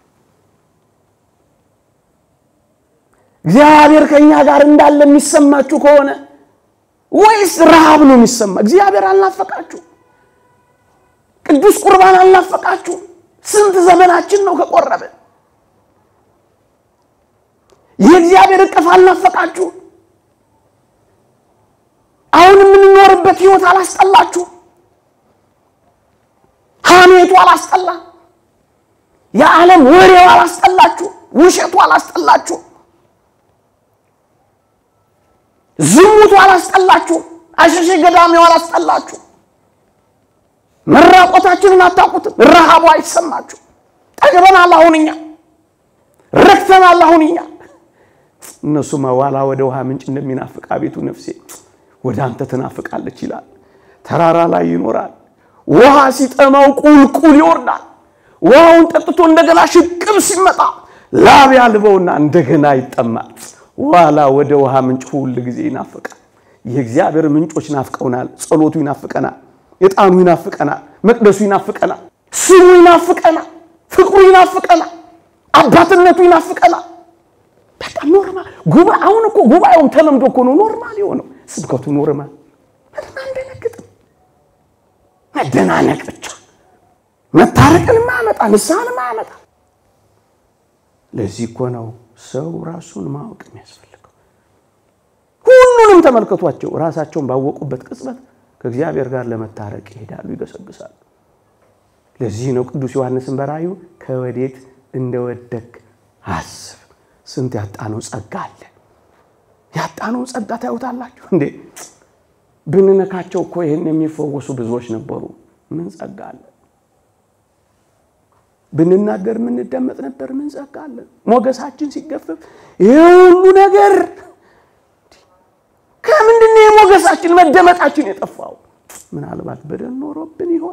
Speaker 1: እግዚአብሔር ከኛ ጋር እንዳለ የሚሰማችሁ ከሆነ ወይስ ረሃብ ነው የሚሰማ እግዚአብሔር አልናፈቃችሁ ቅዱስ ቁርባን አልናፈቃችሁ ስንት ዘመናችን ነው ከቆረበ የእግዚአብሔር እቅፍ አልናፈቃችሁ አሁን ምን ኖርበት ህይወት አላስጠላችሁ ሐሜቱ አላስጠላ የዓለም ወሬው አላስጠላችሁ ውሸቱ አላስጠላችሁ ዝሙቱ አላስጠላችሁ አሸሸ ገዳሚው አላስጠላችሁ መራቆታችንን አታውቁት ረሃቡ አይሰማችሁ ጠግበናል አሁንኛ ረክተናል አሁንኛ እነሱ መዋላ ወደ ውሃ ምንጭ እንደሚናፍቅ አቤቱ ነፍሴ ወደ አንተ ተናፍቃለች ይላል ተራራ ላይ ይኖራል ውሃ ሲጠማው ቁልቁል ይወርዳል ውሃውን ጠጥቶ እንደገና ሽቅብ ሲመጣ ላብ ያልበውና እንደገና ይጠማል ዋላ ወደ ውሃ ምንጭ ሁሉ ጊዜ ይናፍቃል የእግዚአብሔር ምንጮች ናፍቀውናል ጸሎቱ ይናፍቀናል የጣኑ ይናፍቀናል መቅደሱ ይናፍቀናል ስሙ ይናፍቀናል ፍቅሩ ይናፍቀናል አባትነቱ ይናፍቀናል በቃ ኖርማል ጉባኤውን እኮ ጉባኤውን ተለምዶ እኮ ነው ኖርማል የሆነው ስብከቱ ኖርማል እንደነገጥም መደናነቅ ብቻ መታረቅን ማመጣ ንስሐን ማመጣ ለዚህ እኮ ነው ሰው ራሱን ማወቅ የሚያስፈልገው ሁሉንም ተመልከቷቸው ራሳቸውን ባወቁበት ቅጽበት ከእግዚአብሔር ጋር ለመታረቅ ይሄዳሉ ይገሰግሳሉ ለዚህ ነው ቅዱስ ዮሐንስን በራእዩ ከወዴት እንደወደክ አስብ ስንት ያጣነው ጸጋ አለ ያጣነው ጸጋ ታዩታላችሁ እንዴ ብንነካቸው እኮ ይሄን የሚፈወሱ ብዙዎች ነበሩ ምን ጸጋ አለ ብንናገር ምን እንደመጥ ነበር ምን ጸጋ አለ ሞገሳችን ሲገፈፍ ይሄ ሁሉ ነገር ከምንድነው የሞገሳችን መደመጣችን የጠፋው ምናልባት በደል ኖሮብን ይሆን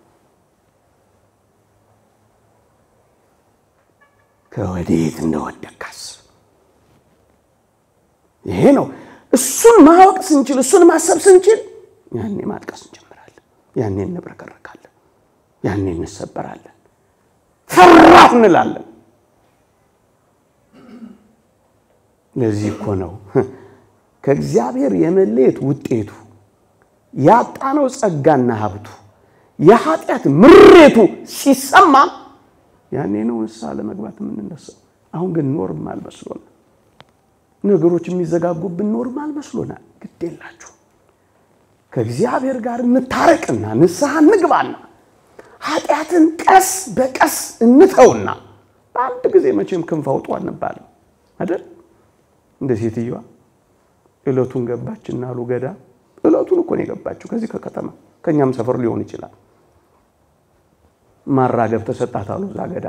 Speaker 1: ከወዴት እንደወደካስ ይሄ ነው እሱን ማወቅ ስንችል እሱን ማሰብ ስንችል ያኔ ማልቀስ እንጀምራለን ያኔ እንብረከረካለን ያኔ እንሰበራለን ፈራህ እንላለን ለዚህ እኮ ነው ከእግዚአብሔር የመለየት ውጤቱ ያጣነው ጸጋና ሀብቱ የኃጢአት ምሬቱ ሲሰማ ያኔ ነው ንስሐ ለመግባት የምንነሳው አሁን ግን ኖርማል መስሎና ነገሮች የሚዘጋጉብን ኖርማል መስሎና ግዴላችሁ ከእግዚአብሔር ጋር እንታረቅና ንስሐ እንግባና ኃጢአትን ቀስ በቀስ እንተውና በአንድ ጊዜ መቼም ክንፍ አውጡ አንባልም አይደል እንደዚህ ትይዋ እለቱን ገባችና ሉገዳ እለቱን እኮ ነው የገባችው ከዚህ ከከተማ ከኛም ሰፈር ሊሆን ይችላል ማራገብ ተሰጣታሉ ዛገዳ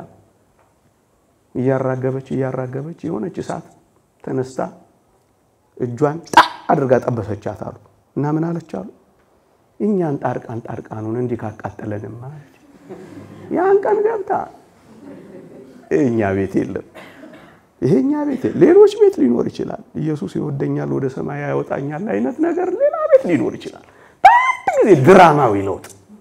Speaker 1: ያራገበች የሆነች ሰዓት ተነስታ እጇን አድርጋ ጠበሰቻት አሉ እና ምን አለቻሉ እኛን ጣርቃኑን እንዲህ ካቃጠለንማ ያን ቀን ገብታ እኛ ቤት የለም ይሄኛ ቤት ሌሎች ቤት ሊኖር ይችላል ኢየሱስ ይወደኛል ወደ ሰማይ ያወጣኛል አይነት ነገር ሌላ ቤት ሊኖር ይችላል በአንድ ጊዜ ድራማዊ ለውጥ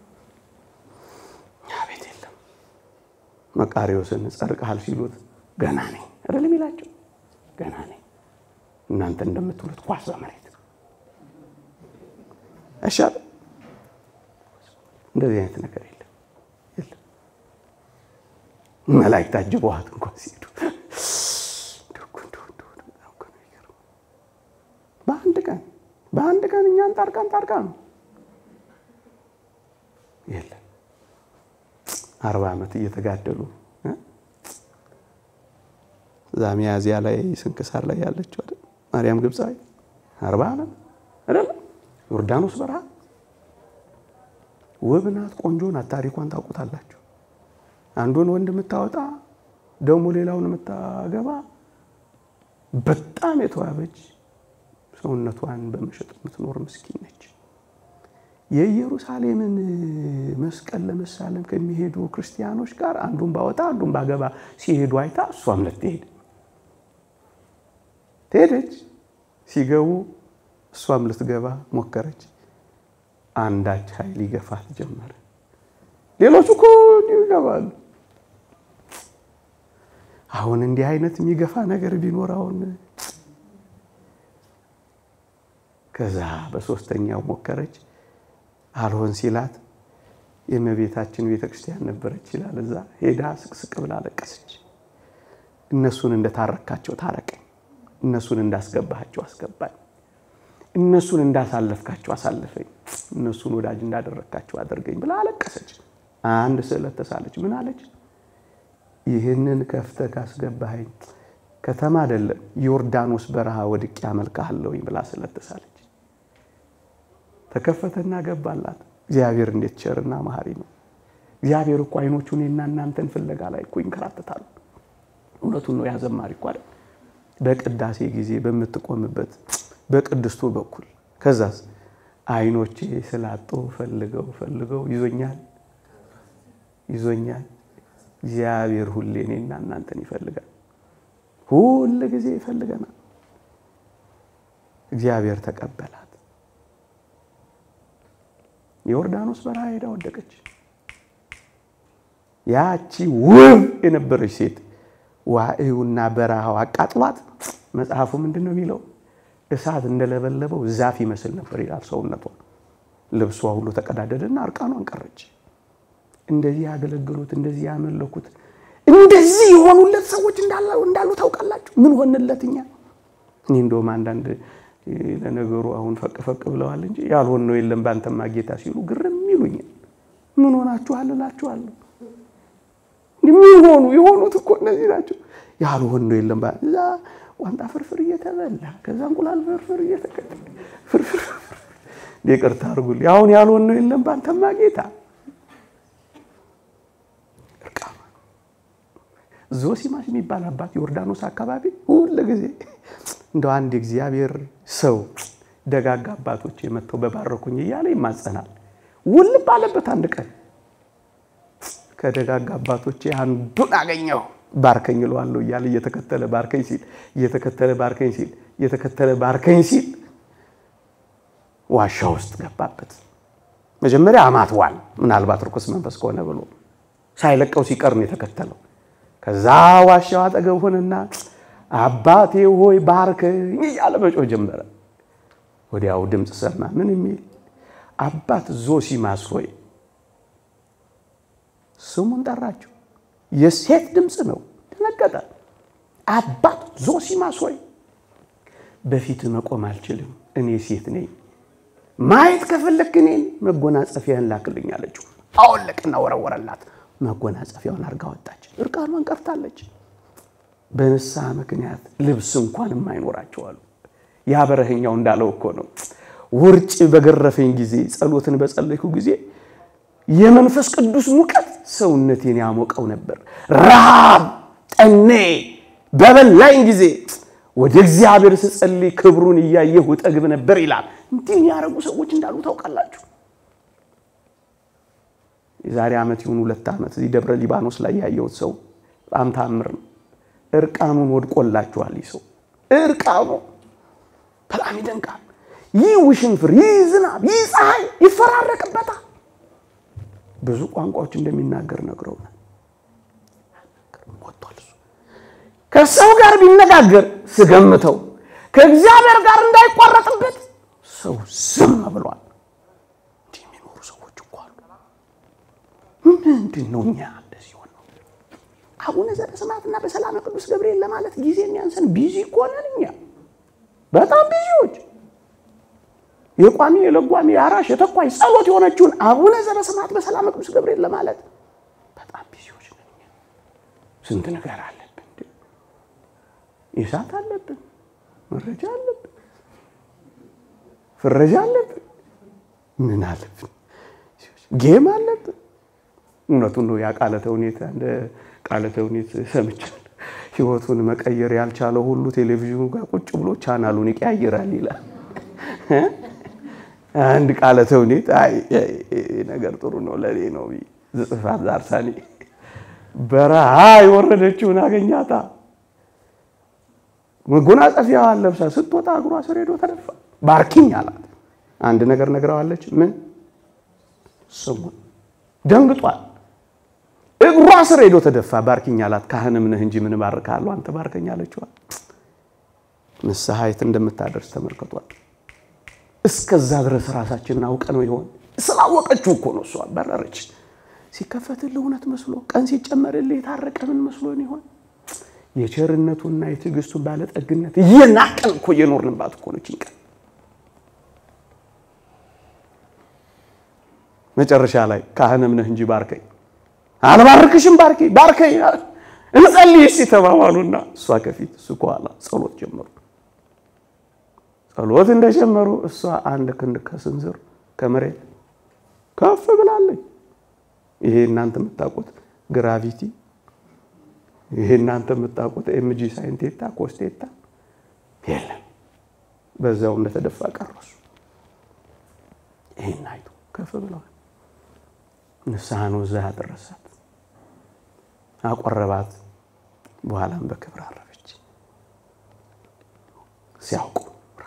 Speaker 1: ያ ቤት የለም መቃሪዎስን ጸድቀሃል ሲሉት ገና ነኝ አይደለም ይላቸው ገና ነኝ እናንተ እንደምትሉት ኳስ በመሬት አሻል እንደዚህ አይነት ነገር የለም መላእክት አጅበዋት እንኳን ሲሄዱ በአንድ ቀን እኛን ጣርቃን የለም 40 ዓመት እየተጋደሉ ዛሚያዚያ ላይ ስንክሳር ላይ ያለችው አይደል ማርያም ግብጻዊ 40 ዓመት አይደል ዮርዳኖስ በረሃ ወብናት ቆንጆናት ታሪኳን ታውቁታላችሁ አንዱን ወንድ የምታወጣ ደሞ ሌላውን የምታገባ በጣም የተዋበች ሰውነቷን በመሸጥ የምትኖር ምስኪን ነች የኢየሩሳሌምን መስቀል ለመሳለም ከሚሄዱ ክርስቲያኖች ጋር አንዱን ባወጣ አንዱን ባገባ ሲሄዱ አይታ እሷም ትሄደች ሲገቡ እሷም ልትገባ ሞከረች አንዳች ኃይል ይገፋት ጀመረ ሌሎቹ እኮ ይገባሉ አሁን እንዲህ አይነት የሚገፋ ነገር ቢኖር አሁን ከዛ በሶስተኛው ሞከረች አልሆን ሲላት የመቤታችን ቤተክርስቲያን ነበረች ይላል እዛ ሄዳ ስቅስቅ ብላ ለቀሰች እነሱን እንደታረካቸው ታረቀኝ እነሱን እንዳስገባቸው አስገባኝ እነሱን እንዳሳለፍካቸው አሳለፈኝ እነሱን ወዳጅ እንዳደረካቸው አድርገኝ ብላ አለቀሰች አንድ ስዕለት ተሳለች ምን አለች ይሄንን ከፍተህ ካስገባኸኝ ከተማ አይደለም ዮርዳኖስ በረሃ ወድቄ አመልካለሁኝ ብላ ስዕለት ተሳለች ተከፈተና ገባላት እግዚአብሔር እንዴት ቸርና መሐሪ ነው እግዚአብሔር እኮ አይኖቹን እናንተን ፍለጋ ላይ እኮ ይንከራተታሉ እውነቱን ነው ያዘማሪ እኮ አይደል በቅዳሴ ጊዜ በመትቆምበት በቅድስቱ በኩል ከዛስ አይኖቼ ስላጡ ፈልገው ይዞኛል እግዚአብሔር ሁሌ እኔና እናንተን ይፈልጋል ሁሉ ጊዜ ይፈልገናል እግዚአብሔር ተቀበላት ዮርዳኖስ በረሃ ሄዳ ወደቀች ያቺ ውብ የነበረች ሴት ዋዕዩና በረሃው አቃጥሏት መጽሐፉ ምንድነው የሚለው? እሳት እንደለበለበው ዛፍ ይመስል ነበር ይላል ሰውነቷ። ልብሷ ሁሉ ተቀዳደደና አርቃኗን ቀረች። እንደዚህ ያገለግሉት እንደዚህ ያመለኩት እንደዚህ የሆኑለት ሰዎች እንዳሉ ታውቃላችሁ? ምን ሆነለትኛ? እኔ እንደውም አንዳንድ ለነገሩ አሁን ፈቅ ብለዋል እንጂ ያልሆነው የለም ባንተማ ጌታ ሲሉ ግርም ይሉኛል። ምን ሆናችኋል እላችኋለሁ። ምን የሆኑት እኮ እነዚህ ናቸው። ያልሆነው የለም ባዛ ቋንጣ ፍርፍር እየተበላ ከዛ እንቁላል ፍርፍር እየተከተለ ፍርፍር ይቅርታ አድርጉልኝ። አሁን ያልሆነው የለም ባንተማ ጌታ። ዞሲማስ የሚባል አባት ዮርዳኖስ አካባቢ ሁሉ ጊዜ እንደው አንድ እግዚአብሔር ሰው ደጋጋ አባቶች የመተው በባረኩኝ እያለ ይማጸናል። ውል ባለበት አንድ ቀን ከደጋጋ አባቶች አንዱን አገኘው ባርከኝ ይለዋል እያለ እየተከተለ ባርከኝ ሲል ዋሻ ውስጥ ገባበት። መጀመሪያ አማትዋል ምናልባት ርኩስ መንፈስ ከሆነ ብሎ ሳይለቀው ሲቀር ነው የተከተለው። ከዛ ዋሻው አጠገብ ሆነና አባቴ ሆይ ባርከኝ እያለ መጮህ ጀመረ። ወዲያው ድምጽ ሰማ። ምን የሚል? አባት ዞሲማስ ሆይ። ስሙን ጠራቸው። የሴት ድምጽ ነው። ተነቀጠ። አባት ዞሲማስ ሆይ በፊት መቆም አልችልም፣ እኔ ሴት ነኝ። ማየት ከፈለክ እኔን መጎናጸፊያን ላክልኝ አለችው። አወለቅና ወረወረላት። መጎናጸፊያውን አርጋ ወጣች። እርቃኗን ቀርታለች። በንስሐ ምክንያት ልብስ እንኳን የማይኖራቸው አሉ። ያ በረኸኛው እንዳለው እኮ ነው። ውርጭ በገረፈኝ ጊዜ ጸሎትን በጸለይኩ ጊዜ የመንፈስ ቅዱስ ሙቀት ሰውነቴን ያሞቀው ነበር። ረሃብ ጠኔ በበላኝ ጊዜ ወደ እግዚአብሔር ስጸልይ ክብሩን እያየሁ ጠግብ ነበር ይላል። እንዲህ ያረጉ ሰዎች እንዳሉ ታውቃላችሁ? የዛሬ ዓመት ይሁን 2 ዓመት እዚህ ደብረ ሊባኖስ ላይ ያየሁት ሰው በጣም ታምር ነው። እርቃኑን ወድቆላችኋል። ይሰው እርቃኑ በጣም ይደንቃል። ይህ ውሽንፍር ይዝናብ ይፀሐይ ይፈራረቅበታል። ብዙ ቋንቋዎች እንደሚናገር ነግረውናል። ወጥቷል። ከሰው ጋር ቢነጋገር ስገምተው ከእግዚአብሔር ጋር እንዳይቋረጥበት ሰው ዝም ብሏል። የሚኖሩ ሰዎች እኮ አሉ። ምንድነው እኛ እንደዚህ ሆነው? አቡነ ዘበሰማያትና በሰላም ቅዱስ ገብርኤል ለማለት ጊዜ የሚያንሰን ቢዚ እኮ ነን እኛ። በጣም ቢዚዎች። የቋሚ የለጓሚ ያራሽ የተቋይ ጸሎት የሆነችውን አቡነ ዘበሰማያት በሰላም ቅዱስ ገብርኤል ለማለት በጣም ቢዚዎች ነን እኛ። ስንት ነገር አለብን። ይሳት አለብን፣ መረጃ አለብን፣ ፍረጃ አለብን፣ ምን አለብን? ጌም አለብን። እውነቱን ነው። ያ ቃለ ተውኔት እንደ ቃለ ተውኔት ሰምቻለሁ። ህይወቱን መቀየር ያልቻለው ሁሉ ቴሌቪዥኑ ጋር ቁጭ ብሎ ቻናሉን ይቀያየራል ይላል። አንድ ቃለ ተውኔት አይ ነገር ጥሩ ነው ለኔ ነው ዝጽፋት ዛርሳኒ በረሃ የወረደችውን አገኛታ። መጎናጸፊያዋን ለብሳ ስትወጣ እግሯ ስር ሄዶ ተደፋ። ባርኪኝ አላት። አንድ ነገር ነግራዋለች። ምን ስሙን ደንግጧል። እግሯ ስር ሄዶ ተደፋ። ባርኪኝ አላት። ካህንም ነህ እንጂ ምን ባርካለሁ አንተ ባርከኝ አለችው። ንስሐይት እንደምታደርስ ተመልከቷል። እስከዛ ድረስ ራሳችንን አውቀነው ይሆን? ስላወቀችው እኮ ነው እሷ በረረች። ሲከፈትልህ እውነት መስሎ ቀን ሲጨመርልህ የታረቀ ምን መስሎን ይሆን? የቸርነቱና የትዕግስቱ ባለጠግነት የናቀን እኮ የኖርንባት እኮ ነው ጭንቀ። መጨረሻ ላይ ካህንም ነህ እንጂ ባርከኝ አልባርክሽም ባርከኝ እንጸልይ እስቲ ተባባሉና እሷ ከፊት እሱ ከኋላ ጸሎት ጀመሩ። ጸሎት እንደጀመሩ እሷ አንድ ክንድ ከስንዝር ከመሬት ከፍ ብላለች። ይሄ እናንተ የምታውቁት ግራቪቲ፣ ይሄ እናንተ የምታውቁት ኤምጂ ሳይንቴታ ኮስቴታ የለም። በዛው እንደተደፋ ቀረሱ። ይሄን አይቶ ከፍ ብለዋል። ንስሐኑ እዛ አደረሳት፣ አቆረባት። በኋላም በክብር አረፈች። ሲያውቁ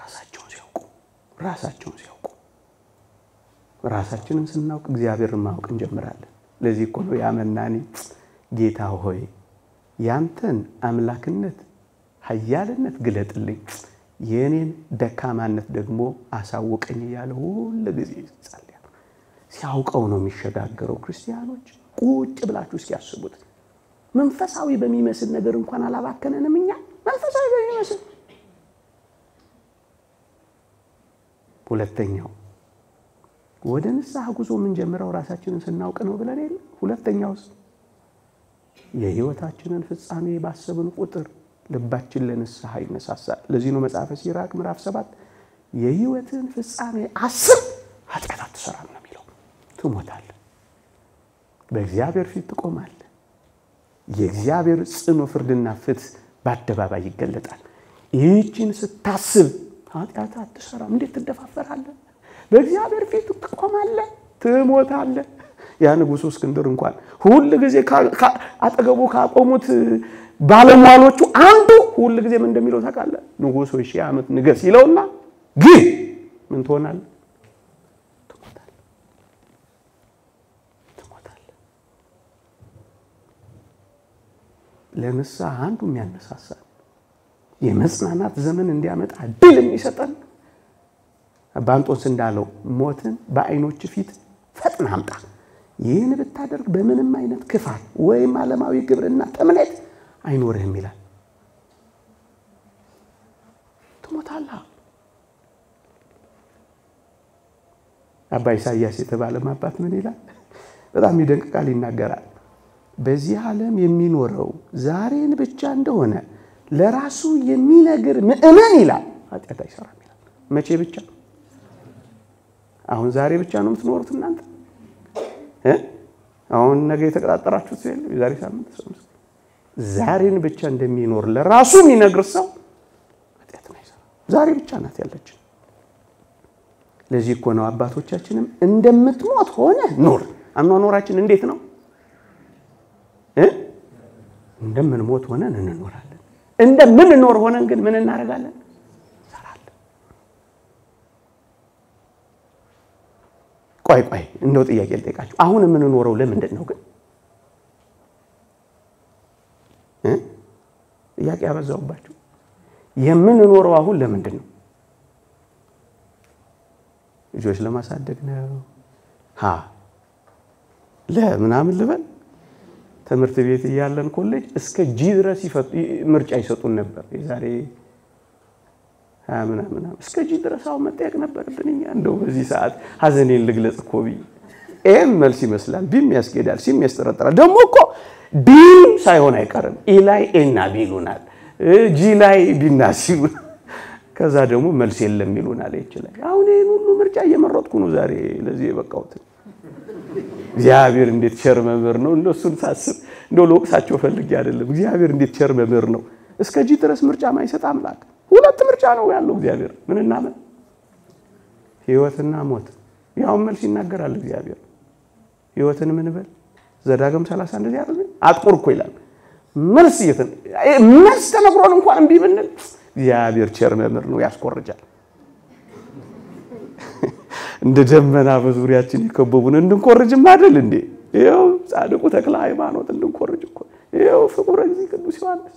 Speaker 1: ራሳችንን ስናውቅ እግዚአብሔርን ማወቅ እንጀምራለን። ለዚህ እኮ ነው ያመናኒ ጌታ ሆይ ያንተን አምላክነት ኃያልነት ግለጥልኝ የኔን ደካማነት ደግሞ አሳውቀኝ ያለ ሁሉ ጊዜ ጸልያለሁ ሲያውቀው ነው የሚሸጋገረው ክርስቲያኖች ቁጭ ብላችሁ እስኪያስቡት መንፈሳዊ በሚመስል ነገር እንኳን አላባከነንም እኛ መንፈሳዊ በሚመስል ሁለተኛው ወደ ንስሐ ጉዞ ምን ጀምረው ራሳችንን ስናውቅ ነው ብለን አይደል ሁለተኛውስ የህይወታችንን ፍጻሜ ባሰብን ቁጥር ልባችን ለንስሐ ይነሳሳል ለዚህ ነው መጽሐፈ ሲራክ ምዕራፍ 7 የህይወትን ፍጻሜ አስብ ኃጢአት አትሰራም ነው የሚለው ትሞታለህ በእግዚአብሔር ፊት ትቆማለህ የእግዚአብሔር ጽኑ ፍርድና ፍትህ በአደባባይ ይገለጣል ይህችን ስታስብ ኃጢአት አትሰራም እንዴት ትደፋፈራለህ በእግዚአብሔር ፊት ትቆማለህ ትሞታለህ ያ ንጉስ እስክንድር እንኳን ሁሉ ጊዜ አጠገቡ ካቆሙት ባለሟሎቹ አንዱ ሁሉ ጊዜ ምን እንደሚለው ታውቃለህ ንጉስ ወይ ሺህ ዓመት ንገስ ይለውና ግን ምን ትሆናለህ ትሞታለህ ለንስሐ አንዱ የሚያነሳሳ የመጽናናት ዘመን እንዲያመጣ ድል የሚሰጠን አባንጦስ እንዳለው ሞትን በአይኖች ፊት ፈጥና አምጣ ይህን ብታደርግ በምንም አይነት ክፋት ወይም ዓለማዊ ግብርና ተምኔት አይኖርህም ይላል ትሞታለህ አባ ኢሳይያስ የተባለ አባት ምን ይላል በጣም ይደንቅ ቃል ይናገራል በዚህ ዓለም የሚኖረው ዛሬን ብቻ እንደሆነ ለራሱ የሚነግር ምእመን ይላል ኃጢአት አይሰራም ይላል መቼ ብቻ አሁን ዛሬ ብቻ ነው የምትኖሩት እናንተ አሁን ነገ የተቀጣጠራችሁት ሲል ዛሬ ሳምንት ዛሬን ብቻ እንደሚኖር ለራሱ የሚነግር ሰው ኃጢአት አይሰራም ዛሬ ብቻ ናት ያለች ለዚህ እኮ ነው አባቶቻችንም እንደምትሞት ሆነ ኑር አኗኗራችን እንዴት ነው እንደምንሞት ሆነን እንኖራለን እንደምንኖር ሆነን ግን ምን እናረጋለን ሰራለን ቆይ እንደው ጥያቄ ልጠይቃችሁ አሁን የምንኖረው ለምንድን ነው ግን ጥያቄ ያበዛውባችሁ የምንኖረው አሁን ለምንድን ነው ልጆች ለማሳደግ ነው ለምናምን ልበል ትምህርት ቤት ያለን ኮሌጅ እስከ ጂ ድረስ ምርጫ ይሰጡን ነበር የዛሬ ምናምን እስከ ጂ ድረስ አው መጠየቅ ነበርብንኛ እንደው በዚህ ሰዓት ሐዘኔን ልግለጽ እኮ ኤም መልስ ይመስላል ቢም ያስኬዳል ሲም ያስተረጥራል ደሞ እኮ ቢም ሳይሆን አይቀርም ኢላይ ኤና ቢሉናል ጂ ላይ ቢናሲሉ ከዛ ደሞ መልስ የለም ይሉናል ይችላል አሁን ይሄን ሁሉ ምርጫ እየመረጥኩ ነው ዛሬ ለዚህ የበቃውት እግዚአብሔር እንዴት ቸር መምህር ነው እንደሱን ሳስብ እንደው ለወቅሳቸው ፈልጌ አይደለም እግዚአብሔር እንዴት ቸር መምህር ነው እስከ ጂ ድረስ ምርጫ ማይሰጥ አምላክ ሁለት ምርጫ ነው ያለው እግዚአብሔር ምንና ምን ህይወትና ሞት ያው መልስ ይናገራል እግዚአብሔር ህይወትን ምን በል ዘዳግም 30 እንደዚህ አይደል አጥቁርኩ ይላል መልስ ተነግሮን እንኳን እንቢ ብንል እግዚአብሔር ቸር መምህር ነው ያስቆርጃል እንደ ደመና በዙሪያችን ይከበቡን እንድንቆርጅም አይደል እንዴ ይሄው ጻድቁ ተክለ ሃይማኖት እንድንቆርጅ እኮ ይሄው ፍቁረ እግዚእ ቅዱስ ዮሐንስ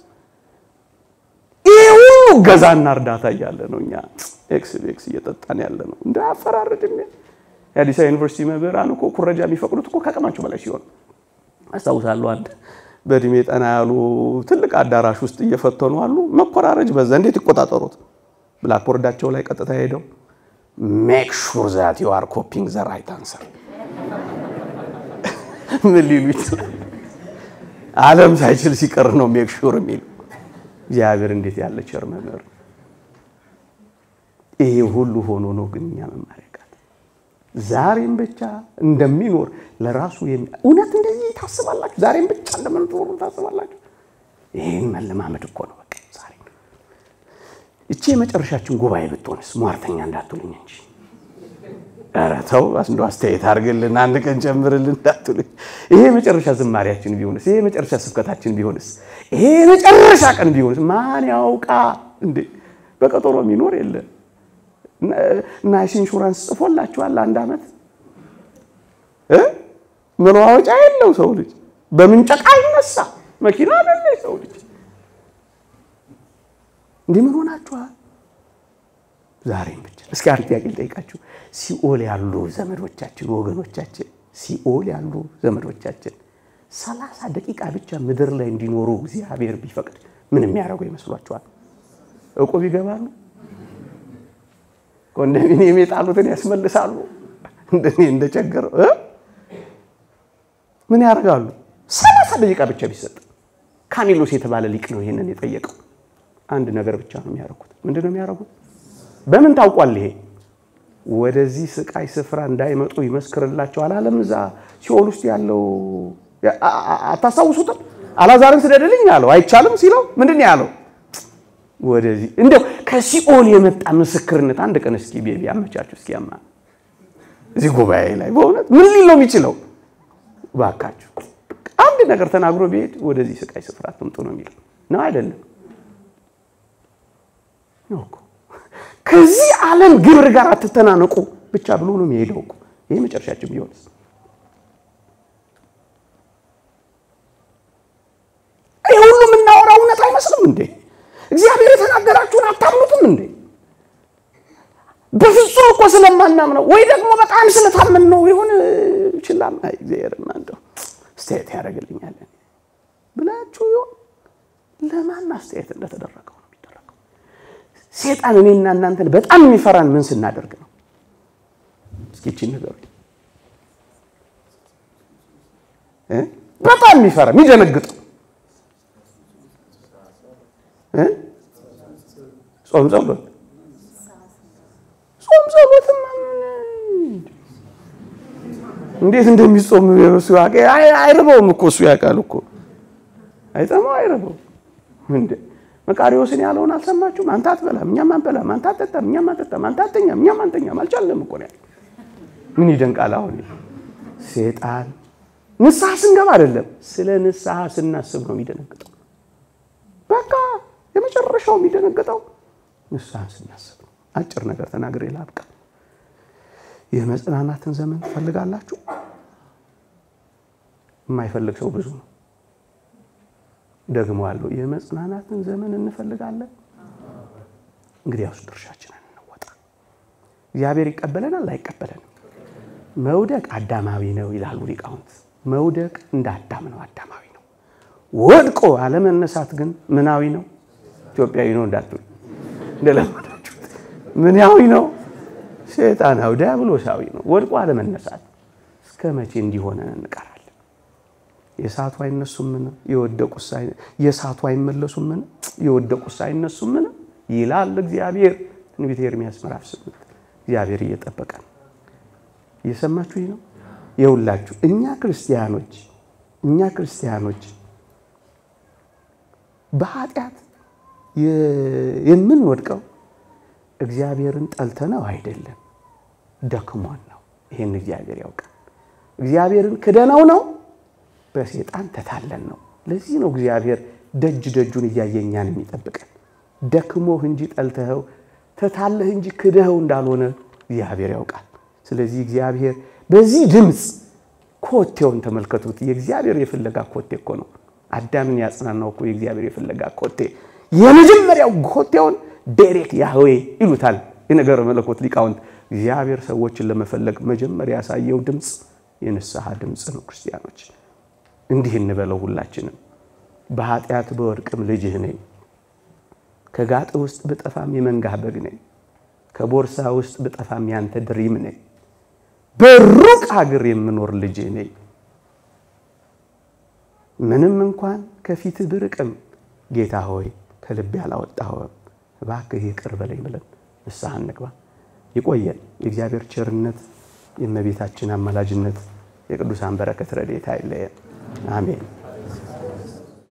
Speaker 1: ይሄው ገዛና እርዳታ ያለ ነውኛ ኤክስ እየጠጣን ያለ ነው እንደ አፈራረድም የአዲስ አበባ ዩኒቨርሲቲ መምህራን እኮ ኩረጃ የሚፈቅዱት እኮ ከቀማቸው በላይ ሲሆን አስተውሳለሁ አንድ በእድሜ ጠና ያሉ ትልቅ አዳራሽ ውስጥ እየፈተኑ አሉ መኮራረጅ በዛ እንዴት ይቆጣጠሩት ብላክቦርዳቸው ላይ ቀጥታ ሄደው make sure that you are copying the right answer ምሊሉት ዓለም ሳይችል ሲቀር ነው make sure የሚል እግዚአብሔር እንዴት ያለ ቸር መምህር ይሄ ሁሉ ሆኖ ነው ግን እኛ መማሪያቃት ዛሬም ብቻ እንደሚኖር ለራሱ እውነት እንደዚህ ታስባላችሁ ዛሬም ብቻ እንደምንኖር ታስባላችሁ ይሄን መለማመድ እኮ ነው በቃ ዛሬ እቺ የመጨረሻችን ጉባኤ ብትሆንስ ሟርተኛ እንዳትሉኝ እንጂ አራተው እንደው አስተያየት አድርገልን አንድ ቀን ጨምርልን እንዳትሉኝ ይሄ የመጨረሻ ዝማሪያችን ቢሆንስ ይሄ የመጨረሻ ስብከታችን ቢሆንስ ይሄ የመጨረሻ ቀን ቢሆንስ ማን ያውቃ እንዴ በቀጠሮ የሚኖር የለ ናይስ ኢንሹራንስ ጽፎላችኋል አንድ አመት መለዋወጫ የለው ሰው ልጅ በምንጨቃ ይነሳ መኪና አይደለ ሰው ልጅ እንዴ ምን ሆናችኋል? ዛሬም ብቻ እስኪ አንድ ጥያቄ ልጠይቃችሁ። ሲኦል ያሉ ዘመዶቻችን ወገኖቻችን ሲኦል ያሉ ዘመዶቻችን 30 ደቂቃ ብቻ ምድር ላይ እንዲኖሩ እግዚአብሔር ቢፈቅድ ምን የሚያደርጉ ይመስሏችኋል? እቆብ ይገባሉ? ኮንዶሚኒየም የጣሉትን ያስመልሳሉ? እንደቸገረው ምን ያደርጋሉ? 30 ደቂቃ ብቻ ቢሰጥ። ካኒሎስ የተባለ ሊቅ ነው ይሄንን የጠየቀው። አንድ ነገር ብቻ ነው የሚያደርጉት። ምንድነው የሚያደርጉት? በምን ታውቋል? ይሄ ወደዚህ ስቃይ ስፍራ እንዳይመጡ ይመስክርላቸዋል። አለምዛ ሲኦል ውስጥ ያለው አታሳውሱትም? አላዛርን ስደድልኝ አለው። አይቻልም ሲለው ምንድነው ያለው? ወደዚህ እንደው ከሲኦል የመጣ ምስክርነት አንድ ቀን እስኪ ቤቢ አመቻችሁ እስኪ ያማ እዚህ ጉባኤ ላይ በእውነት ምን ሊል ነው የሚችለው? ባካችሁ አንድ ነገር ተናግሮ ቢሄድ ወደዚህ ስቃይ ስፍራ አትምጡ ነው የሚለው ነው አይደለም? ነው ከዚህ ዓለም ግብር ጋር አትተናነቁ ብቻ ብሎ ነው የሚሄደው እኮ። ይሄ መጨረሻችን ቢሆንስ? ይሄ ሁሉ የምናወራው እውነት አይመስልም እንዴ? እግዚአብሔር የተናገራችሁን አታምኑትም እንዴ? በፍጹም እኮ ስለማናምነው ወይ ደግሞ በጣም ስለታመን ነው ይሁን ይችላል። አይ እግዚአብሔር ማንደው ስቴት ያደርግልኛል ብላችሁ ይሁን ለማን አስተያየት እንደተደረገው ነው የሚደረገው። ሰይጣን እኔና እናንተን በጣም የሚፈራን ምን ስናደርግ ነው? እስኪ እቺ ነገር በጣም የሚፈራ የሚደነግጠው ጾም ጸሎት እንዴት እንደሚጾም እሱ አይረበውም እኮ እሱ ያውቃል እኮ አይጠማው አይረበው እንዴ መቃሪዎስን ያለውን አልሰማችሁም? አንተ አትበላም እኛም አንበላም፣ አንተ አትጠጣም እኛም አንጠጣም፣ አንተ አትተኛም እኛም አንተኛም አልቻለም እኮ ነው። ምን ይደንቃል? አሁን ሰይጣን ንስሐ ስንገባ አይደለም ስለ ንስሐ ስናስብ ነው የሚደነግጠው። በቃ የመጨረሻው የሚደነግጠው ንስሐ ስናስብ ነው። አጭር ነገር ተናግሬ ላብቃ። የመጽናናትን ዘመን ትፈልጋላችሁ? የማይፈልግ ሰው ብዙ ነው። ደግሞ አለው የመጽናናትን ዘመን እንፈልጋለን። እንግዲህ ያው ድርሻችንን እንወጣ። እግዚአብሔር ይቀበለናል አይቀበለንም? መውደቅ አዳማዊ ነው ይላሉ ሊቃውንት። መውደቅ እንደ አዳም ነው፣ አዳማዊ ነው። ወድቆ አለመነሳት ግን ምናዊ ነው፣ ኢትዮጵያዊ ነው እንዳትሉ እንደለማዳችሁ። ምናዊ ነው፣ ሰይጣናዊ ዲያብሎሳዊ ነው። ወድቆ አለመነሳት እስከመቼ እንዲሆነን እንቀራለን? የሳቱ አይነሱምን? የወደቁስ የሳቱ አይመለሱምን? የወደቁስ አይነሱምን? ይላል እግዚአብሔር። ትንቢተ ኤርምያስ ምዕራፍ 8 እግዚአብሔር እየጠበቀን እየሰማችሁ ነው። ይውላችሁ እኛ ክርስቲያኖች በኃጢአት የምንወድቀው እግዚአብሔርን ጠልተነው አይደለም፣ ደክሞን ነው። ይሄን እግዚአብሔር ያውቃል። እግዚአብሔርን ክደነው ነው፣ በሰይጣን ተታለን ነው። ለዚህ ነው እግዚአብሔር ደጅ ደጁን እያየኛን የሚጠብቀን። ደክሞህ እንጂ ጠልተኸው ተታለህ እንጂ ክደኸው እንዳልሆነ እግዚአብሔር ያውቃል። ስለዚህ እግዚአብሔር በዚህ ድምጽ ኮቴውን ተመልከቱት። የእግዚአብሔር የፍለጋ ኮቴ እኮ ነው። አዳምን ያጽናናው እኮ የእግዚአብሔር የፍለጋ ኮቴ። የመጀመሪያው ኮቴውን ዴሬክ ያህዌ ይሉታል የነገረ መለኮት ሊቃውንት። እግዚአብሔር ሰዎችን ለመፈለግ መጀመሪያ ያሳየው ድምጽ የንስሐ ድምጽ ነው። ክርስቲያኖች እንዲህ እንበለው ሁላችንም። በኃጢአት በወድቅም ልጅህ ነኝ፣ ከጋጥ ውስጥ በጠፋም የመንጋህ በግ ነኝ፣ ከቦርሳ ውስጥ በጠፋም ያንተ ድሪም ነኝ፣ በሩቅ ሀገር የምኖር ልጅህ ነኝ። ምንም እንኳን ከፊት ብርቅም ጌታ ሆይ ከልቤ አላወጣኸውም፣ እባክህ ይቅር በለኝ ብለን ንስሐ እንግባ። ይቆየን። የእግዚአብሔር ቸርነት፣ የእመቤታችን አማላጅነት፣ የቅዱሳን በረከት ረድኤት አይለየን። አሜን።